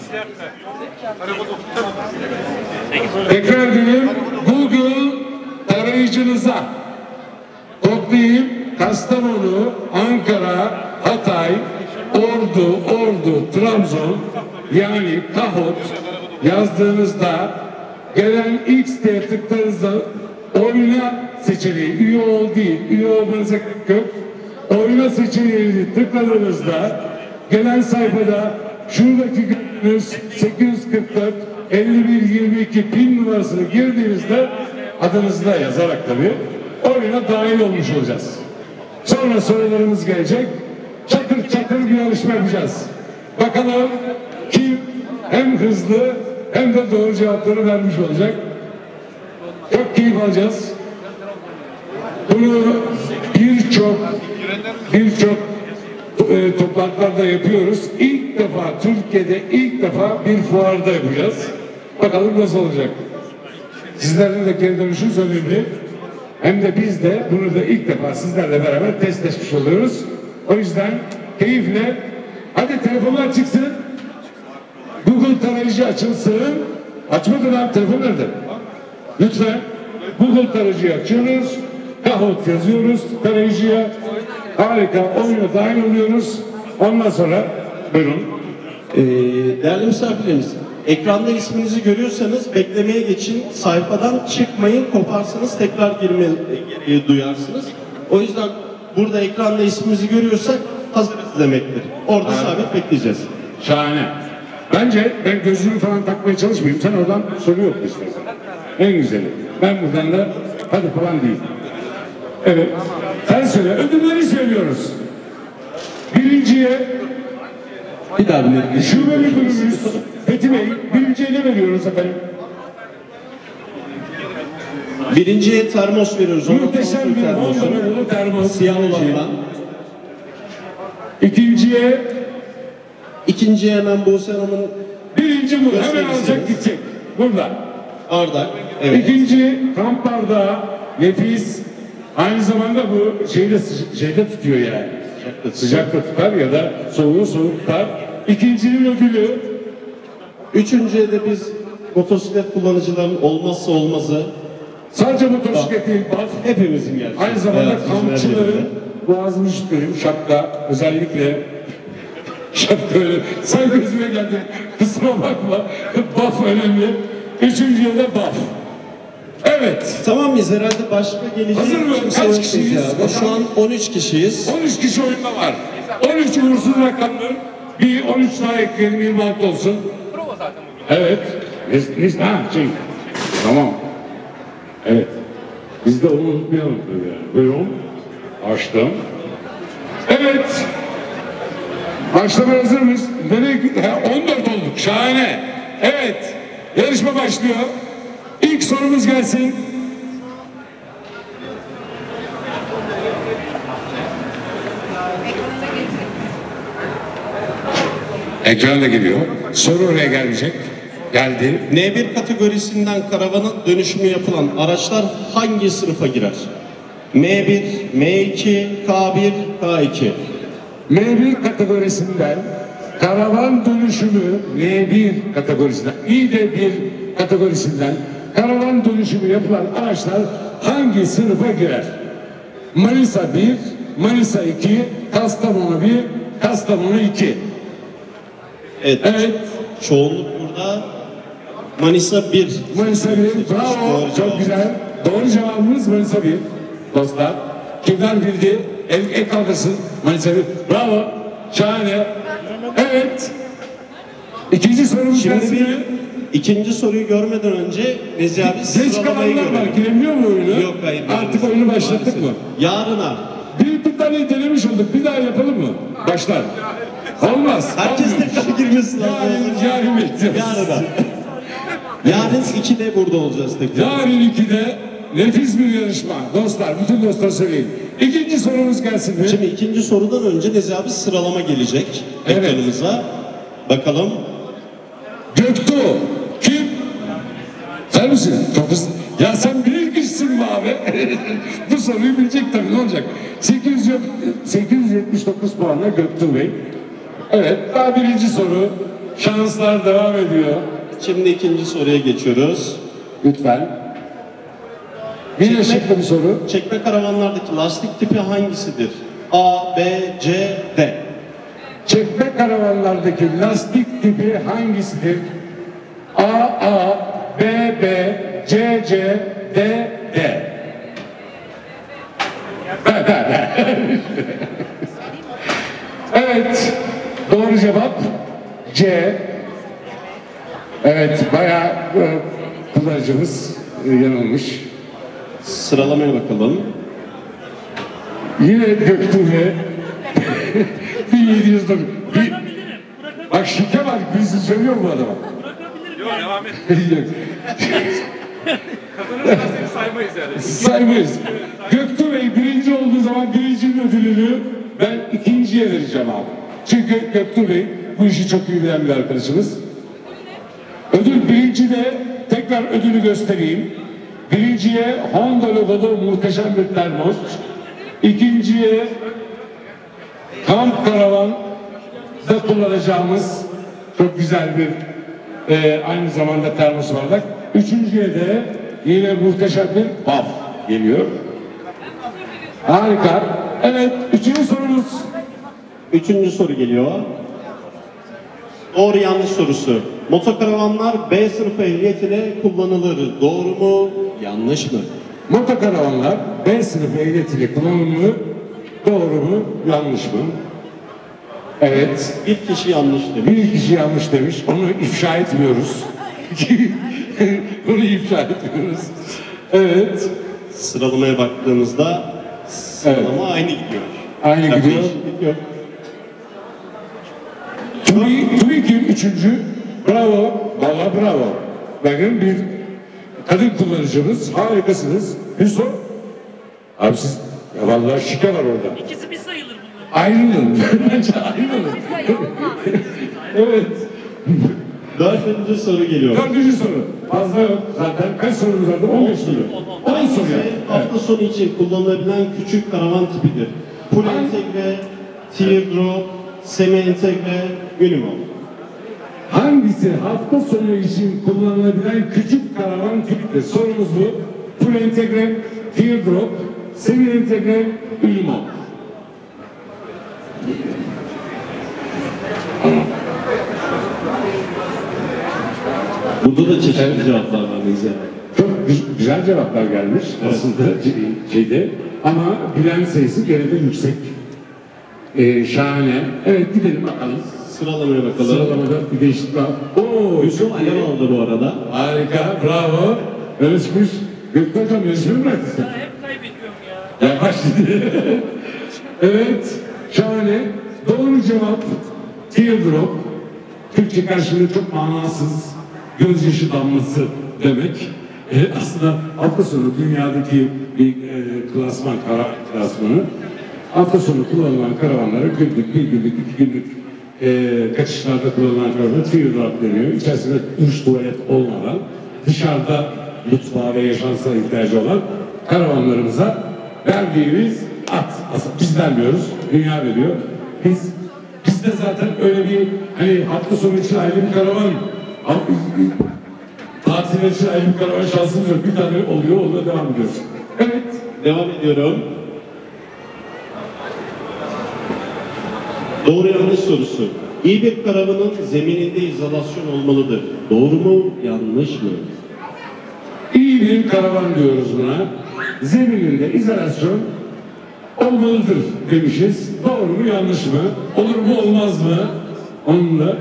Tekrar edelim. Google tarayıcınıza kodlayayım. Kastamonu, Ankara, Hatay, Ordu, Ordu, Trabzon yani Kahot yazdığınızda gelen ilk siteye tıkladığınızda oyna seçeneği, üye ol değil, üye olmanıza gerek yok. Oyna seçeneğini tıkladığınızda gelen sayfada şuradaki gördüğünüz sekiz yüz kırk dört elli bir yirmi iki pin numarasını girdiğinizde adınızı da yazarak tabii oyuna dahil olmuş olacağız. Sonra sorularımız gelecek. Çatır çatır bir yarışma yapacağız. Bakalım kim hem hızlı hem de doğru cevapları vermiş olacak. Çok keyif alacağız. Bunu birçok birçok e, toplantılarda yapıyoruz. İlk defa Türkiye'de ilk defa bir fuarda yapacağız. Bakalım nasıl olacak. Sizlerin de geri dönüşünüz önemli. hem de biz de bunu da ilk defa sizlerle beraber testleşmiş oluyoruz. O yüzden keyifle, hadi telefonlar çıksın, Google tarayıcı açılsın. Açmadı lan, telefon nerede? Lütfen Google tarayıcıyı açıyoruz, Kahoot yazıyoruz tarayıcıya, harika, oyuna dahil oluyoruz. Ondan sonra buyurun. Ee, değerli misafirlerimiz, ekranda isminizi görüyorsanız beklemeye geçin, sayfadan çıkmayın, koparsanız tekrar girme gereği duyarsınız. O yüzden burada ekranda ismimizi görüyorsak hazırız demektir. Orada Aynen. sabit bekleyeceğiz. Şahane. Bence ben gözlüğümü falan takmaya çalışmayayım. Sen oradan soru yok istersen. En güzeli. Ben buradan da hadi falan diyeyim. Evet. Sen söyle. Ödülleri söylüyoruz. Birinciye Bir daha bir şube müdürümüz Fethi Bey, birinciye ne veriyoruz efendim? Birinciye termos veriyoruz. Muhteşem bir termos. termos. Siyah olandan. İkinciye İkinciye hemen Buse Hanım'ın birinci bu. Hemen alacak gidecek. Burada. bardak. Evet. İkinci kamp bardağı nefis. Aynı zamanda bu şeyde şeyde tutuyor yani. Sıcakta tutar ya da soğuğu soğuk tutar. İkincinin ödülü. Üçüncüye de biz motosiklet kullanıcıların olmazsa olmazı. Sadece motosiklet değil, baf. Hepimizin gerçekten. Aynı zamanda kampçıların boğazını üşütmeyin, şapka özellikle. Şapka öyle. Sen gözüme geldin. Kusura bakma. Baf önemli. Üçüncüye de baf. Evet. Tamam mıyız? Herhalde başka gelecek. Hazır mı? kimse Kaç yok kişiyiz? ya. Şu an on üç kişiyiz. on üç kişi oyunda var. on üç uğursuz rakamlar. Bir on üç daha ekleyelim, yirmi altı olsun. Prova zaten bugün. Evet. Biz, biz, ha, şey. Tamam. Evet. Biz de onu unutmayalım tabii yani. Buyurun. Açtım. Evet. Başlamaya hazır mıyız? Nereye gitti? on dört olduk. Şahane. Evet. Yarışma başlıyor. İlk sorumuz gelsin. Ekranda geliyor. Soru oraya gelecek. Geldi. N bir kategorisinden karavana dönüşümü yapılan araçlar hangi sınıfa girer? M bir, M iki, K bir, K iki. M bir kategorisinden karavan dönüşümü M bir kategorisinden, İ D bir kategorisinden karavan dönüşümü yapılan araçlar hangi sınıfa girer? Manisa bir, Manisa iki, Kastamonu bir, Kastamonu iki. Evet. Evet. Çoğunluk burada Manisa bir. Manisa bir. Bravo. Doğru Çok cevap. güzel. Doğru cevabımız Manisa bir. Dostlar. Kimler bildi? El, el kaldırsın. Manisa bir. Bravo. Şahane. Evet. İkinci sorumuz Şimdi gelsin. bir ikinci soruyu görmeden önce Nezi abi Geç sıralamayı kalanlar var. görelim. Girebiliyor mu oyunu? Yok hayır. Artık oyunu başlattık mı? Yarına. Bir, bir tane denemiş olduk. Bir daha yapalım mı? Başlar. Olmaz. Herkes tekrar girmesi lazım. Yarın, yarın bekliyoruz. Yarına. Yarın ikide burada olacağız tekrar. Yarın ikide nefis bir yarışma. Dostlar, bütün dostlar söyleyin. İkinci sorumuz gelsin mi? Şimdi ikinci sorudan önce Nezi abi sıralama gelecek Evet. ekranımıza. Bakalım. Göktuğ. Kim? Sen misin? Çok hızlı. Ya sen bilir kişisin mi abi? Bu soruyu bilecek tabii, ne olacak? sekiz yüz yetmiş dokuz puanla Göktuğ Bey. Evet, daha birinci soru. Şanslar devam ediyor. Şimdi ikinci soruya geçiyoruz. Lütfen. Bir yaşıklı bir soru. Çekme karavanlardaki lastik tipi hangisidir? A, B, C, D. Çekme karavanlardaki lastik tipi hangisidir? A, A, B, B, C, C, D, D. B, B, B. Evet, doğru cevap C. Evet, bayağı e, kullanıcımız e, yanılmış. Sıralamaya bakalım. Yine Göktuğ'e bin yedi yüz dokuz. Bir... Bak şike var, birisi söylüyor mu adama? Yok devam et. Yok. Kazanırsan seni saymayız yani. Saymayız. Göktuğ Bey birinci olduğu zaman birincinin ödülünü ben ikinciye vereceğim abi. Çünkü Göktuğ Bey bu işi çok iyi bilen bir arkadaşımız. Ödül birincide tekrar ödülü göstereyim. Birinciye Honda logolu muhteşem bir termos. İkinciye kamp karavanda kullanacağımız çok güzel bir e, aynı zamanda termos bardak. Üçüncüye de yine muhteşem bir baf geliyor. Harika. Evet, üçüncü sorumuz. Üçüncü soru geliyor. Doğru yanlış sorusu. Motokaravanlar B sınıfı ehliyetiyle kullanılır. Doğru mu? Yanlış mı? Motokaravanlar B sınıfı ehliyetiyle kullanılır. Doğru mu? Yanlış mı? Evet. Bir kişi yanlış demiş. Bir kişi yanlış demiş. Onu ifşa etmiyoruz. Bunu ifşa etmiyoruz. Evet. Sıralamaya baktığımızda sıralama evet. aynı gidiyor. Aynı yani gidiyor. Yok. Tabii ki üçüncü. Bravo. Valla bravo. Bakın bir kadın kullanıcımız. Harikasınız. Hüso. Abi siz ya vallahi şike var orada. İkisi bir sayılır bunlar. Ayrılın. Bence ayrılın. Evet. Dördüncü soru geliyor. Dördüncü soru. Fazla yok. Zaten kaç sorumuz vardı? on beş soru. on soru. Hafta sonu için kullanılabilen küçük karavan tipidir. Full entegre, teardrop, semi entegre, minimum. Hangisi hafta sonu için kullanılabilen küçük karavan tipidir? Sorumuz bu. Full entegre, teardrop, semi entegre, minimum. Burada da çeşitli evet. cevaplar var bize. Çok güzel cevaplar gelmiş evet. aslında şeyde ama bilen sayısı gene de yüksek. Ee, şahane. Evet gidelim bakalım. Sıralamaya bakalım. Sıralamada bir değişiklik var. Ooo. Yusuf alev aldı bu arada. Harika. Bravo. Yarışmış. Gökte hocam yarışmayı mı bıraktın sen? Ya hep kaybediyorum ya. Yavaş. Evet. Şahane. Doğru cevap teardrop. Türkçe karşılığı çok manasız. Gözyaşı damlası demek. E, aslında hafta sonu dünyadaki bir e, klasman, karavan klasmanı. Hafta sonu kullanılan karavanlara günlük, bir günlük, iki günlük e, kaçışlarda kullanılan karavanlara teardrop deniyor. İçerisinde duş tuvalet olmadan dışarıda mutfağa ve yaşantısına ihtiyacı olan karavanlarımıza verdiğimiz at. Aslında biz vermiyoruz, dünya veriyor. Biz biz de zaten öyle bir hani hafta sonu için ayrı bir karavan tatiller için ayrı bir karavan şansımız yok. Bir tane oluyor, onunla devam ediyoruz. Evet. Devam ediyorum. Doğru yanlış sorusu. İyi bir karavanın zemininde izolasyon olmalıdır. Doğru mu, yanlış mı? İyi bir karavan diyoruz buna. Zemininde izolasyon olmalıdır demişiz. Doğru mu, yanlış mı? Olur mu, olmaz mı? Onunla.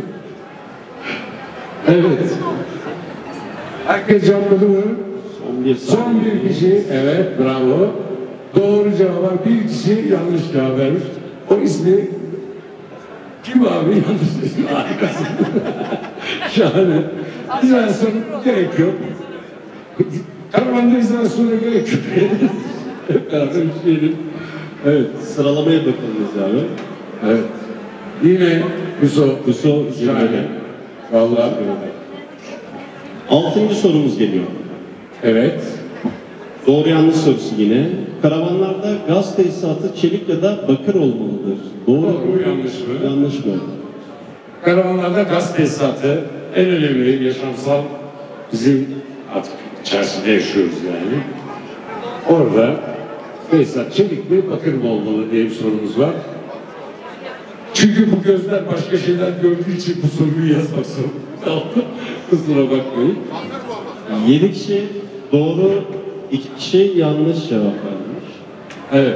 Evet. Herkes cevapladı mı? Son bir, Son bir kişi. Evet, bravo. Doğru cevaba bir kişi yanlış cevap vermiş. O ismi kim abi? Yanlış ismi. Harikasın. Şahane. İzolasyon gerek yok. Karavanda izolasyona gerek yok. Hep beraber işleyelim. Evet. Sıralamaya bakalım abi. Evet. Yine Hüso. Hüso şahane. Vallahi. Altıncı sorumuz geliyor. Evet. Doğru yanlış sorusu yine. Karavanlarda gaz tesisatı çelik ya da bakır olmalıdır. Doğru, Doğru mu? Yanlış mı? Yanlış mı? Karavanlarda gaz tesisatı en önemli yaşamsal bizim artık içerisinde yaşıyoruz yani. Orada tesisat çelik mi bakır mı olmalı diye bir sorumuz var. Çünkü bu gözler başka şeyler gördüğü için bu soruyu yazmak zorunda kaldım. Kusura bakmayın. Yedi kişi doğru, iki kişi yanlış cevap vermiş. Evet.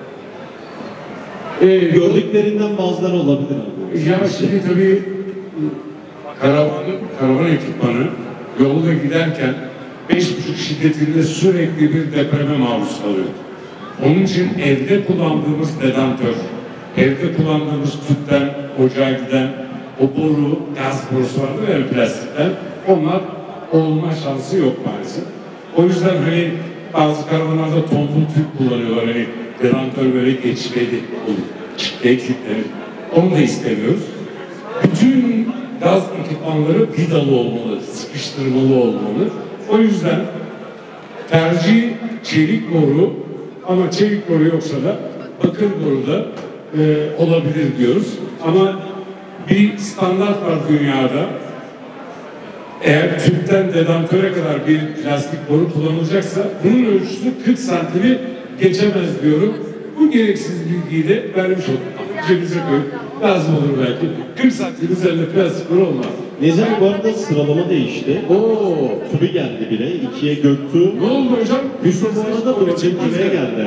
Ee, Gördüklerinden bazıları olabilir abi. Ya şimdi tabii karavan, karavan ekipmanı yolda giderken beş buçuk şiddetinde sürekli bir depreme maruz kalıyor. Onun için evde kullandığımız dedantör, evde kullandığımız tüpten ocağa giden o boru, gaz borusu vardı ya plastikten, onlar olma şansı yok maalesef. O yüzden hani bazı karavanlarda tombul tüp kullanıyorlar, hani dedantör böyle geçmeli olur, çiftliğe kilitlenir. Onu da istemiyoruz. Bütün gaz ekipmanları vidalı olmalı, sıkıştırmalı olmalı. O yüzden tercih çelik boru ama çelik boru yoksa da bakır boru da e, olabilir diyoruz. Ama bir standart var dünyada. Eğer tüpten dedantöre kadar bir plastik boru kullanılacaksa bunun ölçüsü kırk santimi geçemez diyorum. Bu gereksiz bilgiyi de vermiş olduk. Cebimize koyup lazım olur belki. kırk santim üzerinde plastik boru olmaz. Nezih bu arada sıralama değişti. Oo, Tubi geldi bile. İkiye Göktuğ. ne oldu hocam? Hüsnü bu arada üretimlemeye geldi.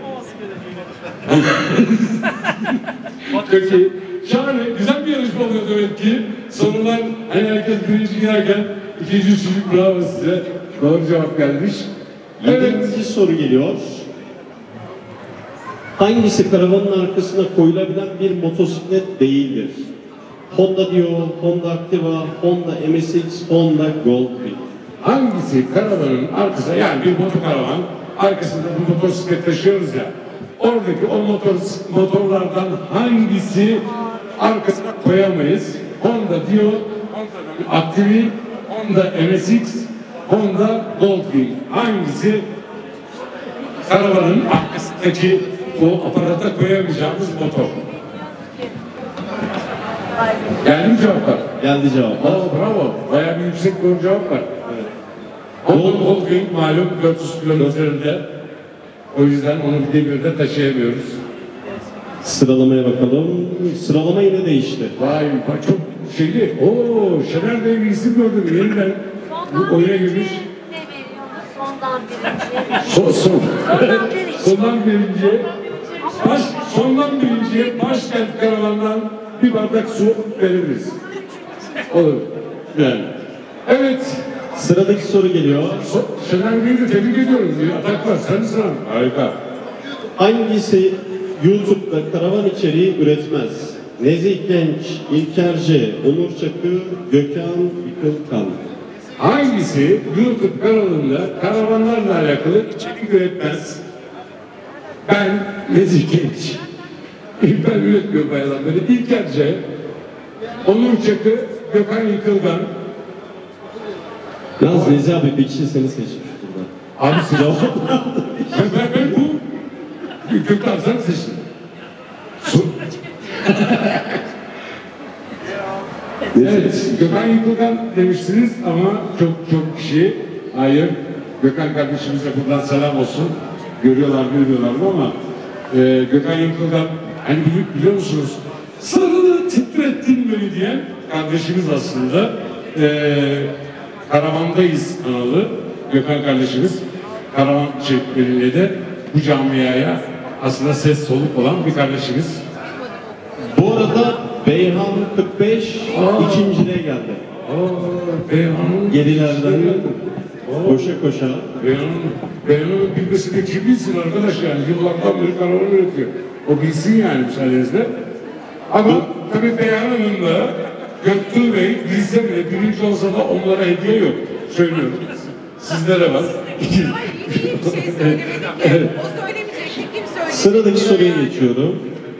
Peki, şahane, güzel bir yarışma oluyor demek ki. Sorular, hani herkes birinci girerken, ikinci, üçüncü bravo size. Doğru cevap gelmiş. Evet. Yedinci soru geliyor. Hangisi karavanın arkasına koyulabilen bir motosiklet değildir? Honda Dio, Honda Activa, Honda M S X, Honda Goldwing. Hangisi karavanın arkasına, yani bir motokaravan, arkasında bu motosiklet taşıyoruz ya, oradaki o motor, motorlardan hangisi arkasına koyamayız? Honda Dio, Honda Activa, Honda M S X, Honda Goldwing. Hangisi karavanın arkasındaki o aparata koyamayacağımız motor? Geldi mi cevaplar? Geldi cevap. Aa, bravo. Bayağı bir yüksek doğru cevap var. Evet. Honda Goldwing malum dört yüz kilonun üzerinde. O yüzden onu bir devirde taşıyamıyoruz. Sıralamaya bakalım. Sıralama yine değişti. Vay, bak çok şeyli. Ooo, Şener Bey bir isim gördüm. Yeniden bu oyuna girmiş. Ne veriyorsunuz? Sondan birinci. Son, son. Sondan birinci. Sondan birinciye. Baş, sondan birinciye başkent karavandan bir bardak su veririz. Olur. Yani. Evet. Sıradaki soru geliyor. So, Şener Bey'i de tebrik ediyorum. Bir atak var. Sen sıran. Harika. Hangisi YouTube'da karavan içeriği üretmez? Nezih Genç, İlker C, Onur Çakı, Gökhan Yıkılkan. Hangisi YouTube kanalında karavanlarla alakalı içerik üretmez? Ben Nezih Genç. Ben üretmiyorum bayadan böyle. İlker C, Onur Çakı, Gökhan Yıkılkan. Yalnız Nezih abi bir kişi seni seçmiş burada. Abi cevap. ben, ben, ben bu Gökhan sen seçtin. Evet, Gökhan Yıkılkan demiştiniz ama çok çok kişi hayır. Gökhan kardeşimize buradan selam olsun. Görüyorlar, görüyorlar ama e, Gökhan Yıkılkan hani biliyor, biliyor musunuz? Sarılı titrettin beni diyen kardeşimiz aslında. E, Karavandayız kanalı. Gökhan kardeşimiz karavan çekimleriyle de bu camiaya aslında ses soluk olan bir kardeşimiz. Bu arada Beyhan kırk beş ikinciliğe geldi. Aa, Beyhan'ın Gerilerden koşa koşa. Beyhan'ın Beyhan'ın bilmesini kim bilsin arkadaş yani. Yıllardan beri karavan üretiyor. O bilsin yani müsaadenizle. Ama tabii Beyhan'ın da Göktuğ Bey bilse bile birinci olsa da onlara hediye yok. Söylüyorum. Sizlere var. Evet. O söylemeyecekti, kim söyleyecek? Sıradaki soruya geçiyorum.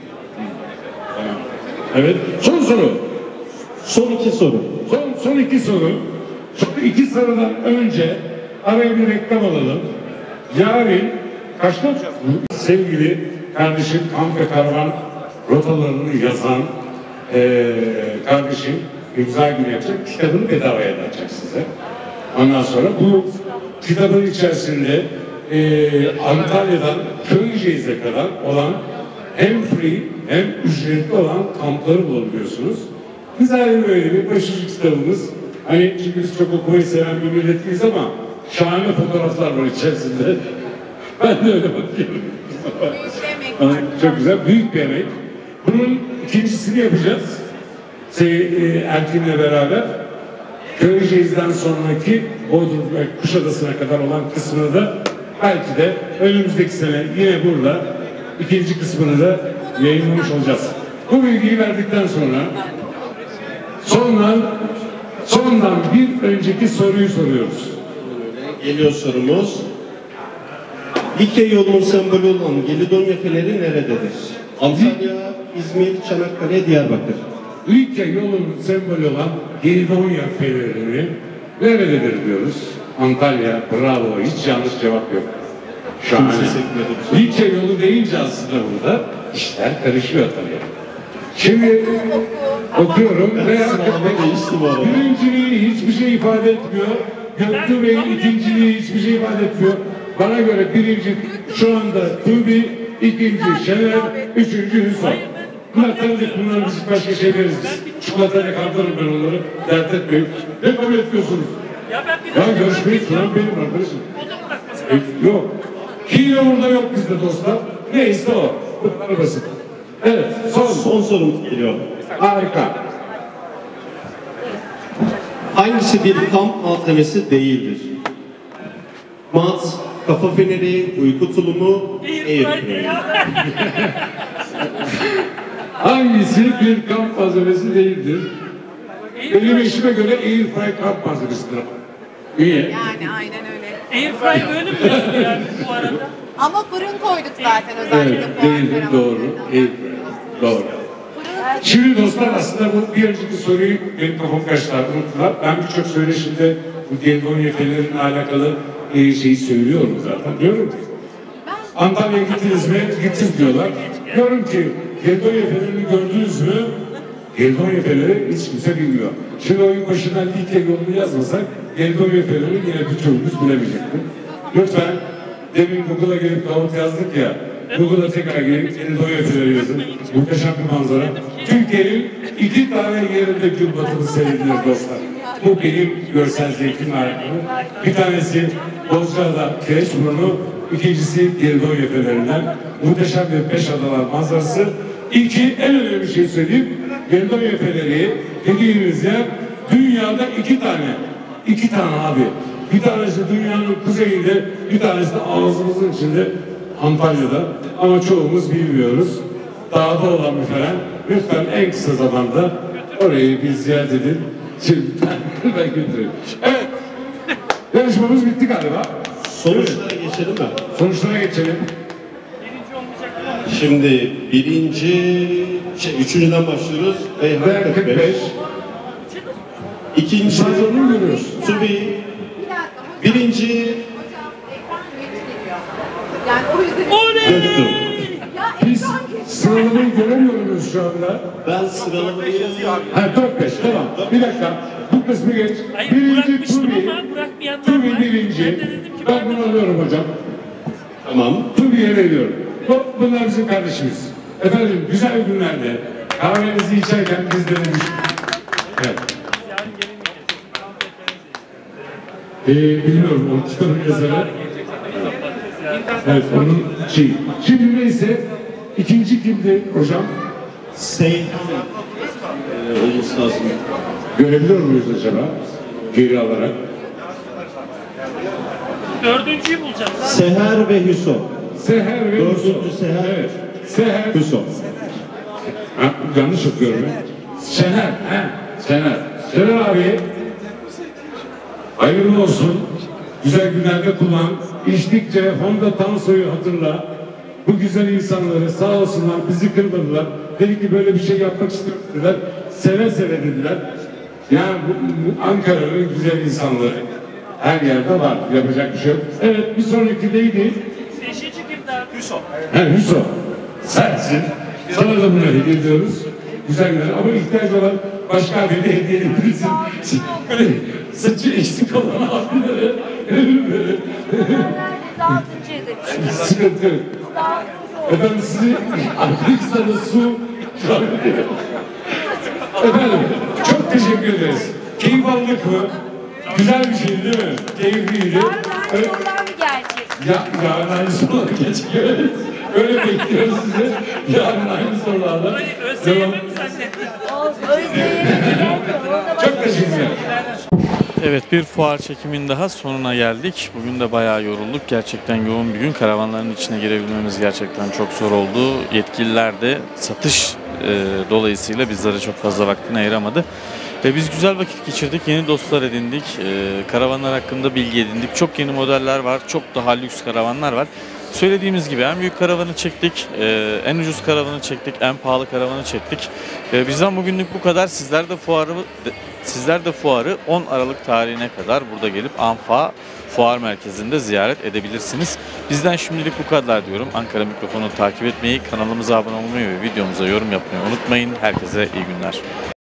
Evet. Son soru. Son iki soru. Son, son iki soru. Son iki sorudan önce araya bir reklam alalım. Yarın kaçta olacağız? Sevgili kardeşim kamp ve karavan rotalarını yazan ee, kardeşim imza günü yapacak. Kitabını bedavaya dağıtacak size. Ondan sonra bu kitabın içerisinde e, Antalya'dan Köyceğiz'e kadar olan hem free hem ücretli olan kampları bulabiliyorsunuz. Güzel böyle bir başucu kitabımız. Hani çünkü biz çok okumayı seven bir milletiyiz ama şahane fotoğraflar var içerisinde. Ben de öyle bakıyorum. Çok güzel, büyük bir emek. Bunun ikincisini yapacağız. Şey, e, Erkin'le beraber. Köyceğiz'den sonraki Bodrum ve Kuşadası'na kadar olan kısmını da belki de önümüzdeki sene yine burada ikinci kısmını da yayınlamış olacağız. Bu bilgiyi verdikten sonra sondan sondan bir önceki soruyu soruyoruz. Geliyor sorumuz. Likya yolunun sembolü olan Gelidonya Feneri nerededir? Antalya, İzmir, Çanakkale, Diyarbakır. Likya yolunun sembolü olan Gelidonya Feneri'ni nerededir diyoruz. Antalya, bravo. Hiç yanlış cevap yok. Şahane. Likya yolu deyince aslında burada işler karışıyor tabii. Şimdi okuyorum ve birinciliği hiçbir şey ifade etmiyor. Göktuğ Bey'in ikinciliği hiçbir şey ifade etmiyor. Bana göre birinci şu anda Tuğbi, ikinci Şener, üçüncü Hüsam. Bunlar tanıdık, bunlar biz başka şey veririz biz. Çikolatayla kaldırırım ben onları, dert etmeyin. Ne kabul etmiyorsunuz? Ya görüşmeyi sunan benim arkadaşım. E, yok. Hile orada yok bizde dostlar. Neyse o. Bu kadar basit. Evet, son. Son sorumuz geliyor. Harika. Hangisi bir kamp malzemesi değildir? Mat, kafa feneri, uyku tulumu, airfryer. Hangisi bir kamp malzemesi değildir? Benim eşime göre airfryer kamp malzemesidir. Niye? Yani aynen öyle. Airfryer böyle mi yazıyor yani bu arada? Ama fırın koyduk zaten özellikle. Evet, değildir, doğru. Airfryer, doğru. Şimdi dostlar aslında bu bir önceki soruyu benim kafam kaçtı, unuttular. Ben birçok söyleşimde bu Geldonya Fener'in alakalı e, şeyi söylüyorum zaten. Diyorum ki Antalya'ya gittiniz mi? Gittim diyorlar. Diyorum ki Geldonya Fener'ini gördünüz mü? Geldonya Fener'i hiç kimse bilmiyor. Şimdi oyun başından Likya yolunu yazmasak Geldonya Fener'i yine birçoğumuz bilemeyecektik. Lütfen demin Google'a gelip kavut yazdık ya. Google'a tekrar gelip Geldonya Fener'i yazın. Muhteşem bir manzara. Türkiye'nin iki tane yerinde gün batımı seyredilir dostlar. Bu benim görsel zevkim alakalı. Bir tanesi Bozcaada Kireçburnu, ikincisi Geldonya Feneri'nden. Muhteşem bir beş adalar manzarası. İki, en önemli bir şey söyleyeyim. Geldonya Feneri dediğimiz yer dünyada iki tane. İki tane abi. Bir tanesi dünyanın kuzeyinde, bir tanesi de ağzımızın içinde Antalya'da. Ama çoğumuz bilmiyoruz. Dağda olan bir fren. Lütfen en kısa zamanda orayı bir ziyaret edin. Şimdi ben götüreyim. Evet. Yarışmamız bitti galiba. Sonuçlara geçelim mi? Sonuçlara geçelim. Şimdi birinci, şey, üçüncüden başlıyoruz. Beyhan kırk beş. İkinci, Subi. Birinci, Yani o yüzden... Göktuğ. Biz sıralamayı göremiyoruz şu anda. Ben sıralamayı... Ha dört beş tamam. Bir dakika. Bu kısmı geç. Hayır, Birinci bırakmıştım Tubi. ama bırakmayanlar Tubi var. birinci. Ben de dedim ki Ben ben bunu alıyorum hocam. Tamam. Tubi'ye veriyorum. Bu- Bunlar bizim kardeşimiz. Efendim güzel günlerde kahvenizi içerken biz de demiş. Evet. Ee, bilmiyorum o kitabın yazarı. Evet onun şey. Şimdi neyse ikinci kimdi hocam? Seyhan ee, olması lazım. Görebiliyor muyuz acaba? Geri alarak. dördüncüyü bulacağız. Seher ve Hüso. Seher ve Hüso. Dördüncü Seher. Evet. Seher. Hüso. Ha, yanlış okuyorum ben. Şener. He. Şener. Şener abi. Hayırlı olsun. Güzel günlerde kullan. İçtikçe Honda Tanso'yu hatırla. Bu güzel insanları sağ olsunlar bizi kırmadılar. Dedi ki böyle bir şey yapmak istiyorlar. Seve seve dediler. Yani bu, bu Ankara'nın güzel insanları her yerde var. Yapacak bir şey yok. Evet bir sonraki neydi? Beşinci kimdi abi? Hüso. He Hüso. Sensin. Sana da bunu hediye ediyoruz. Güzel günler ama ihtiyaç olan başka bir de hediye edebilirsin. Böyle saçı eksik olan abilere. Dağıtıcı demiş. Sıkıntı yok. Efendim sizi arkadaşlarla su ikram ediyor. Efendim çok teşekkür ederiz. Keyif aldık mı? Güzel bir şeydi değil mi? Keyifliydi. Evet. Sorular mı gelecek? Ya, yarın aynı sorular geçecek. Evet. Öyle bekliyoruz sizi. Yarın aynı sorularla. ÖSYM mi zannettin? Çok teşekkürler. Evet bir fuar çekiminin daha sonuna geldik. Bugün de bayağı yorulduk. Gerçekten yoğun bir gün. Karavanların içine girebilmemiz gerçekten çok zor oldu. Yetkililer de satış e, dolayısıyla bizlere çok fazla vaktini ayıramadı. Ve biz güzel vakit geçirdik. Yeni dostlar edindik. E, karavanlar hakkında bilgi edindik. Çok yeni modeller var. Çok daha lüks karavanlar var. Söylediğimiz gibi en büyük karavanı çektik, e, en ucuz karavanı çektik, en pahalı karavanı çektik. E, bizden bugünlük bu kadar. Sizler de fuarı sizler de fuarı on Aralık tarihine kadar burada gelip Anfa Fuar Merkezi'nde ziyaret edebilirsiniz. Bizden şimdilik bu kadar diyorum. Ankara Mikrofon'u takip etmeyi, kanalımıza abone olmayı ve videomuza yorum yapmayı unutmayın. Herkese iyi günler.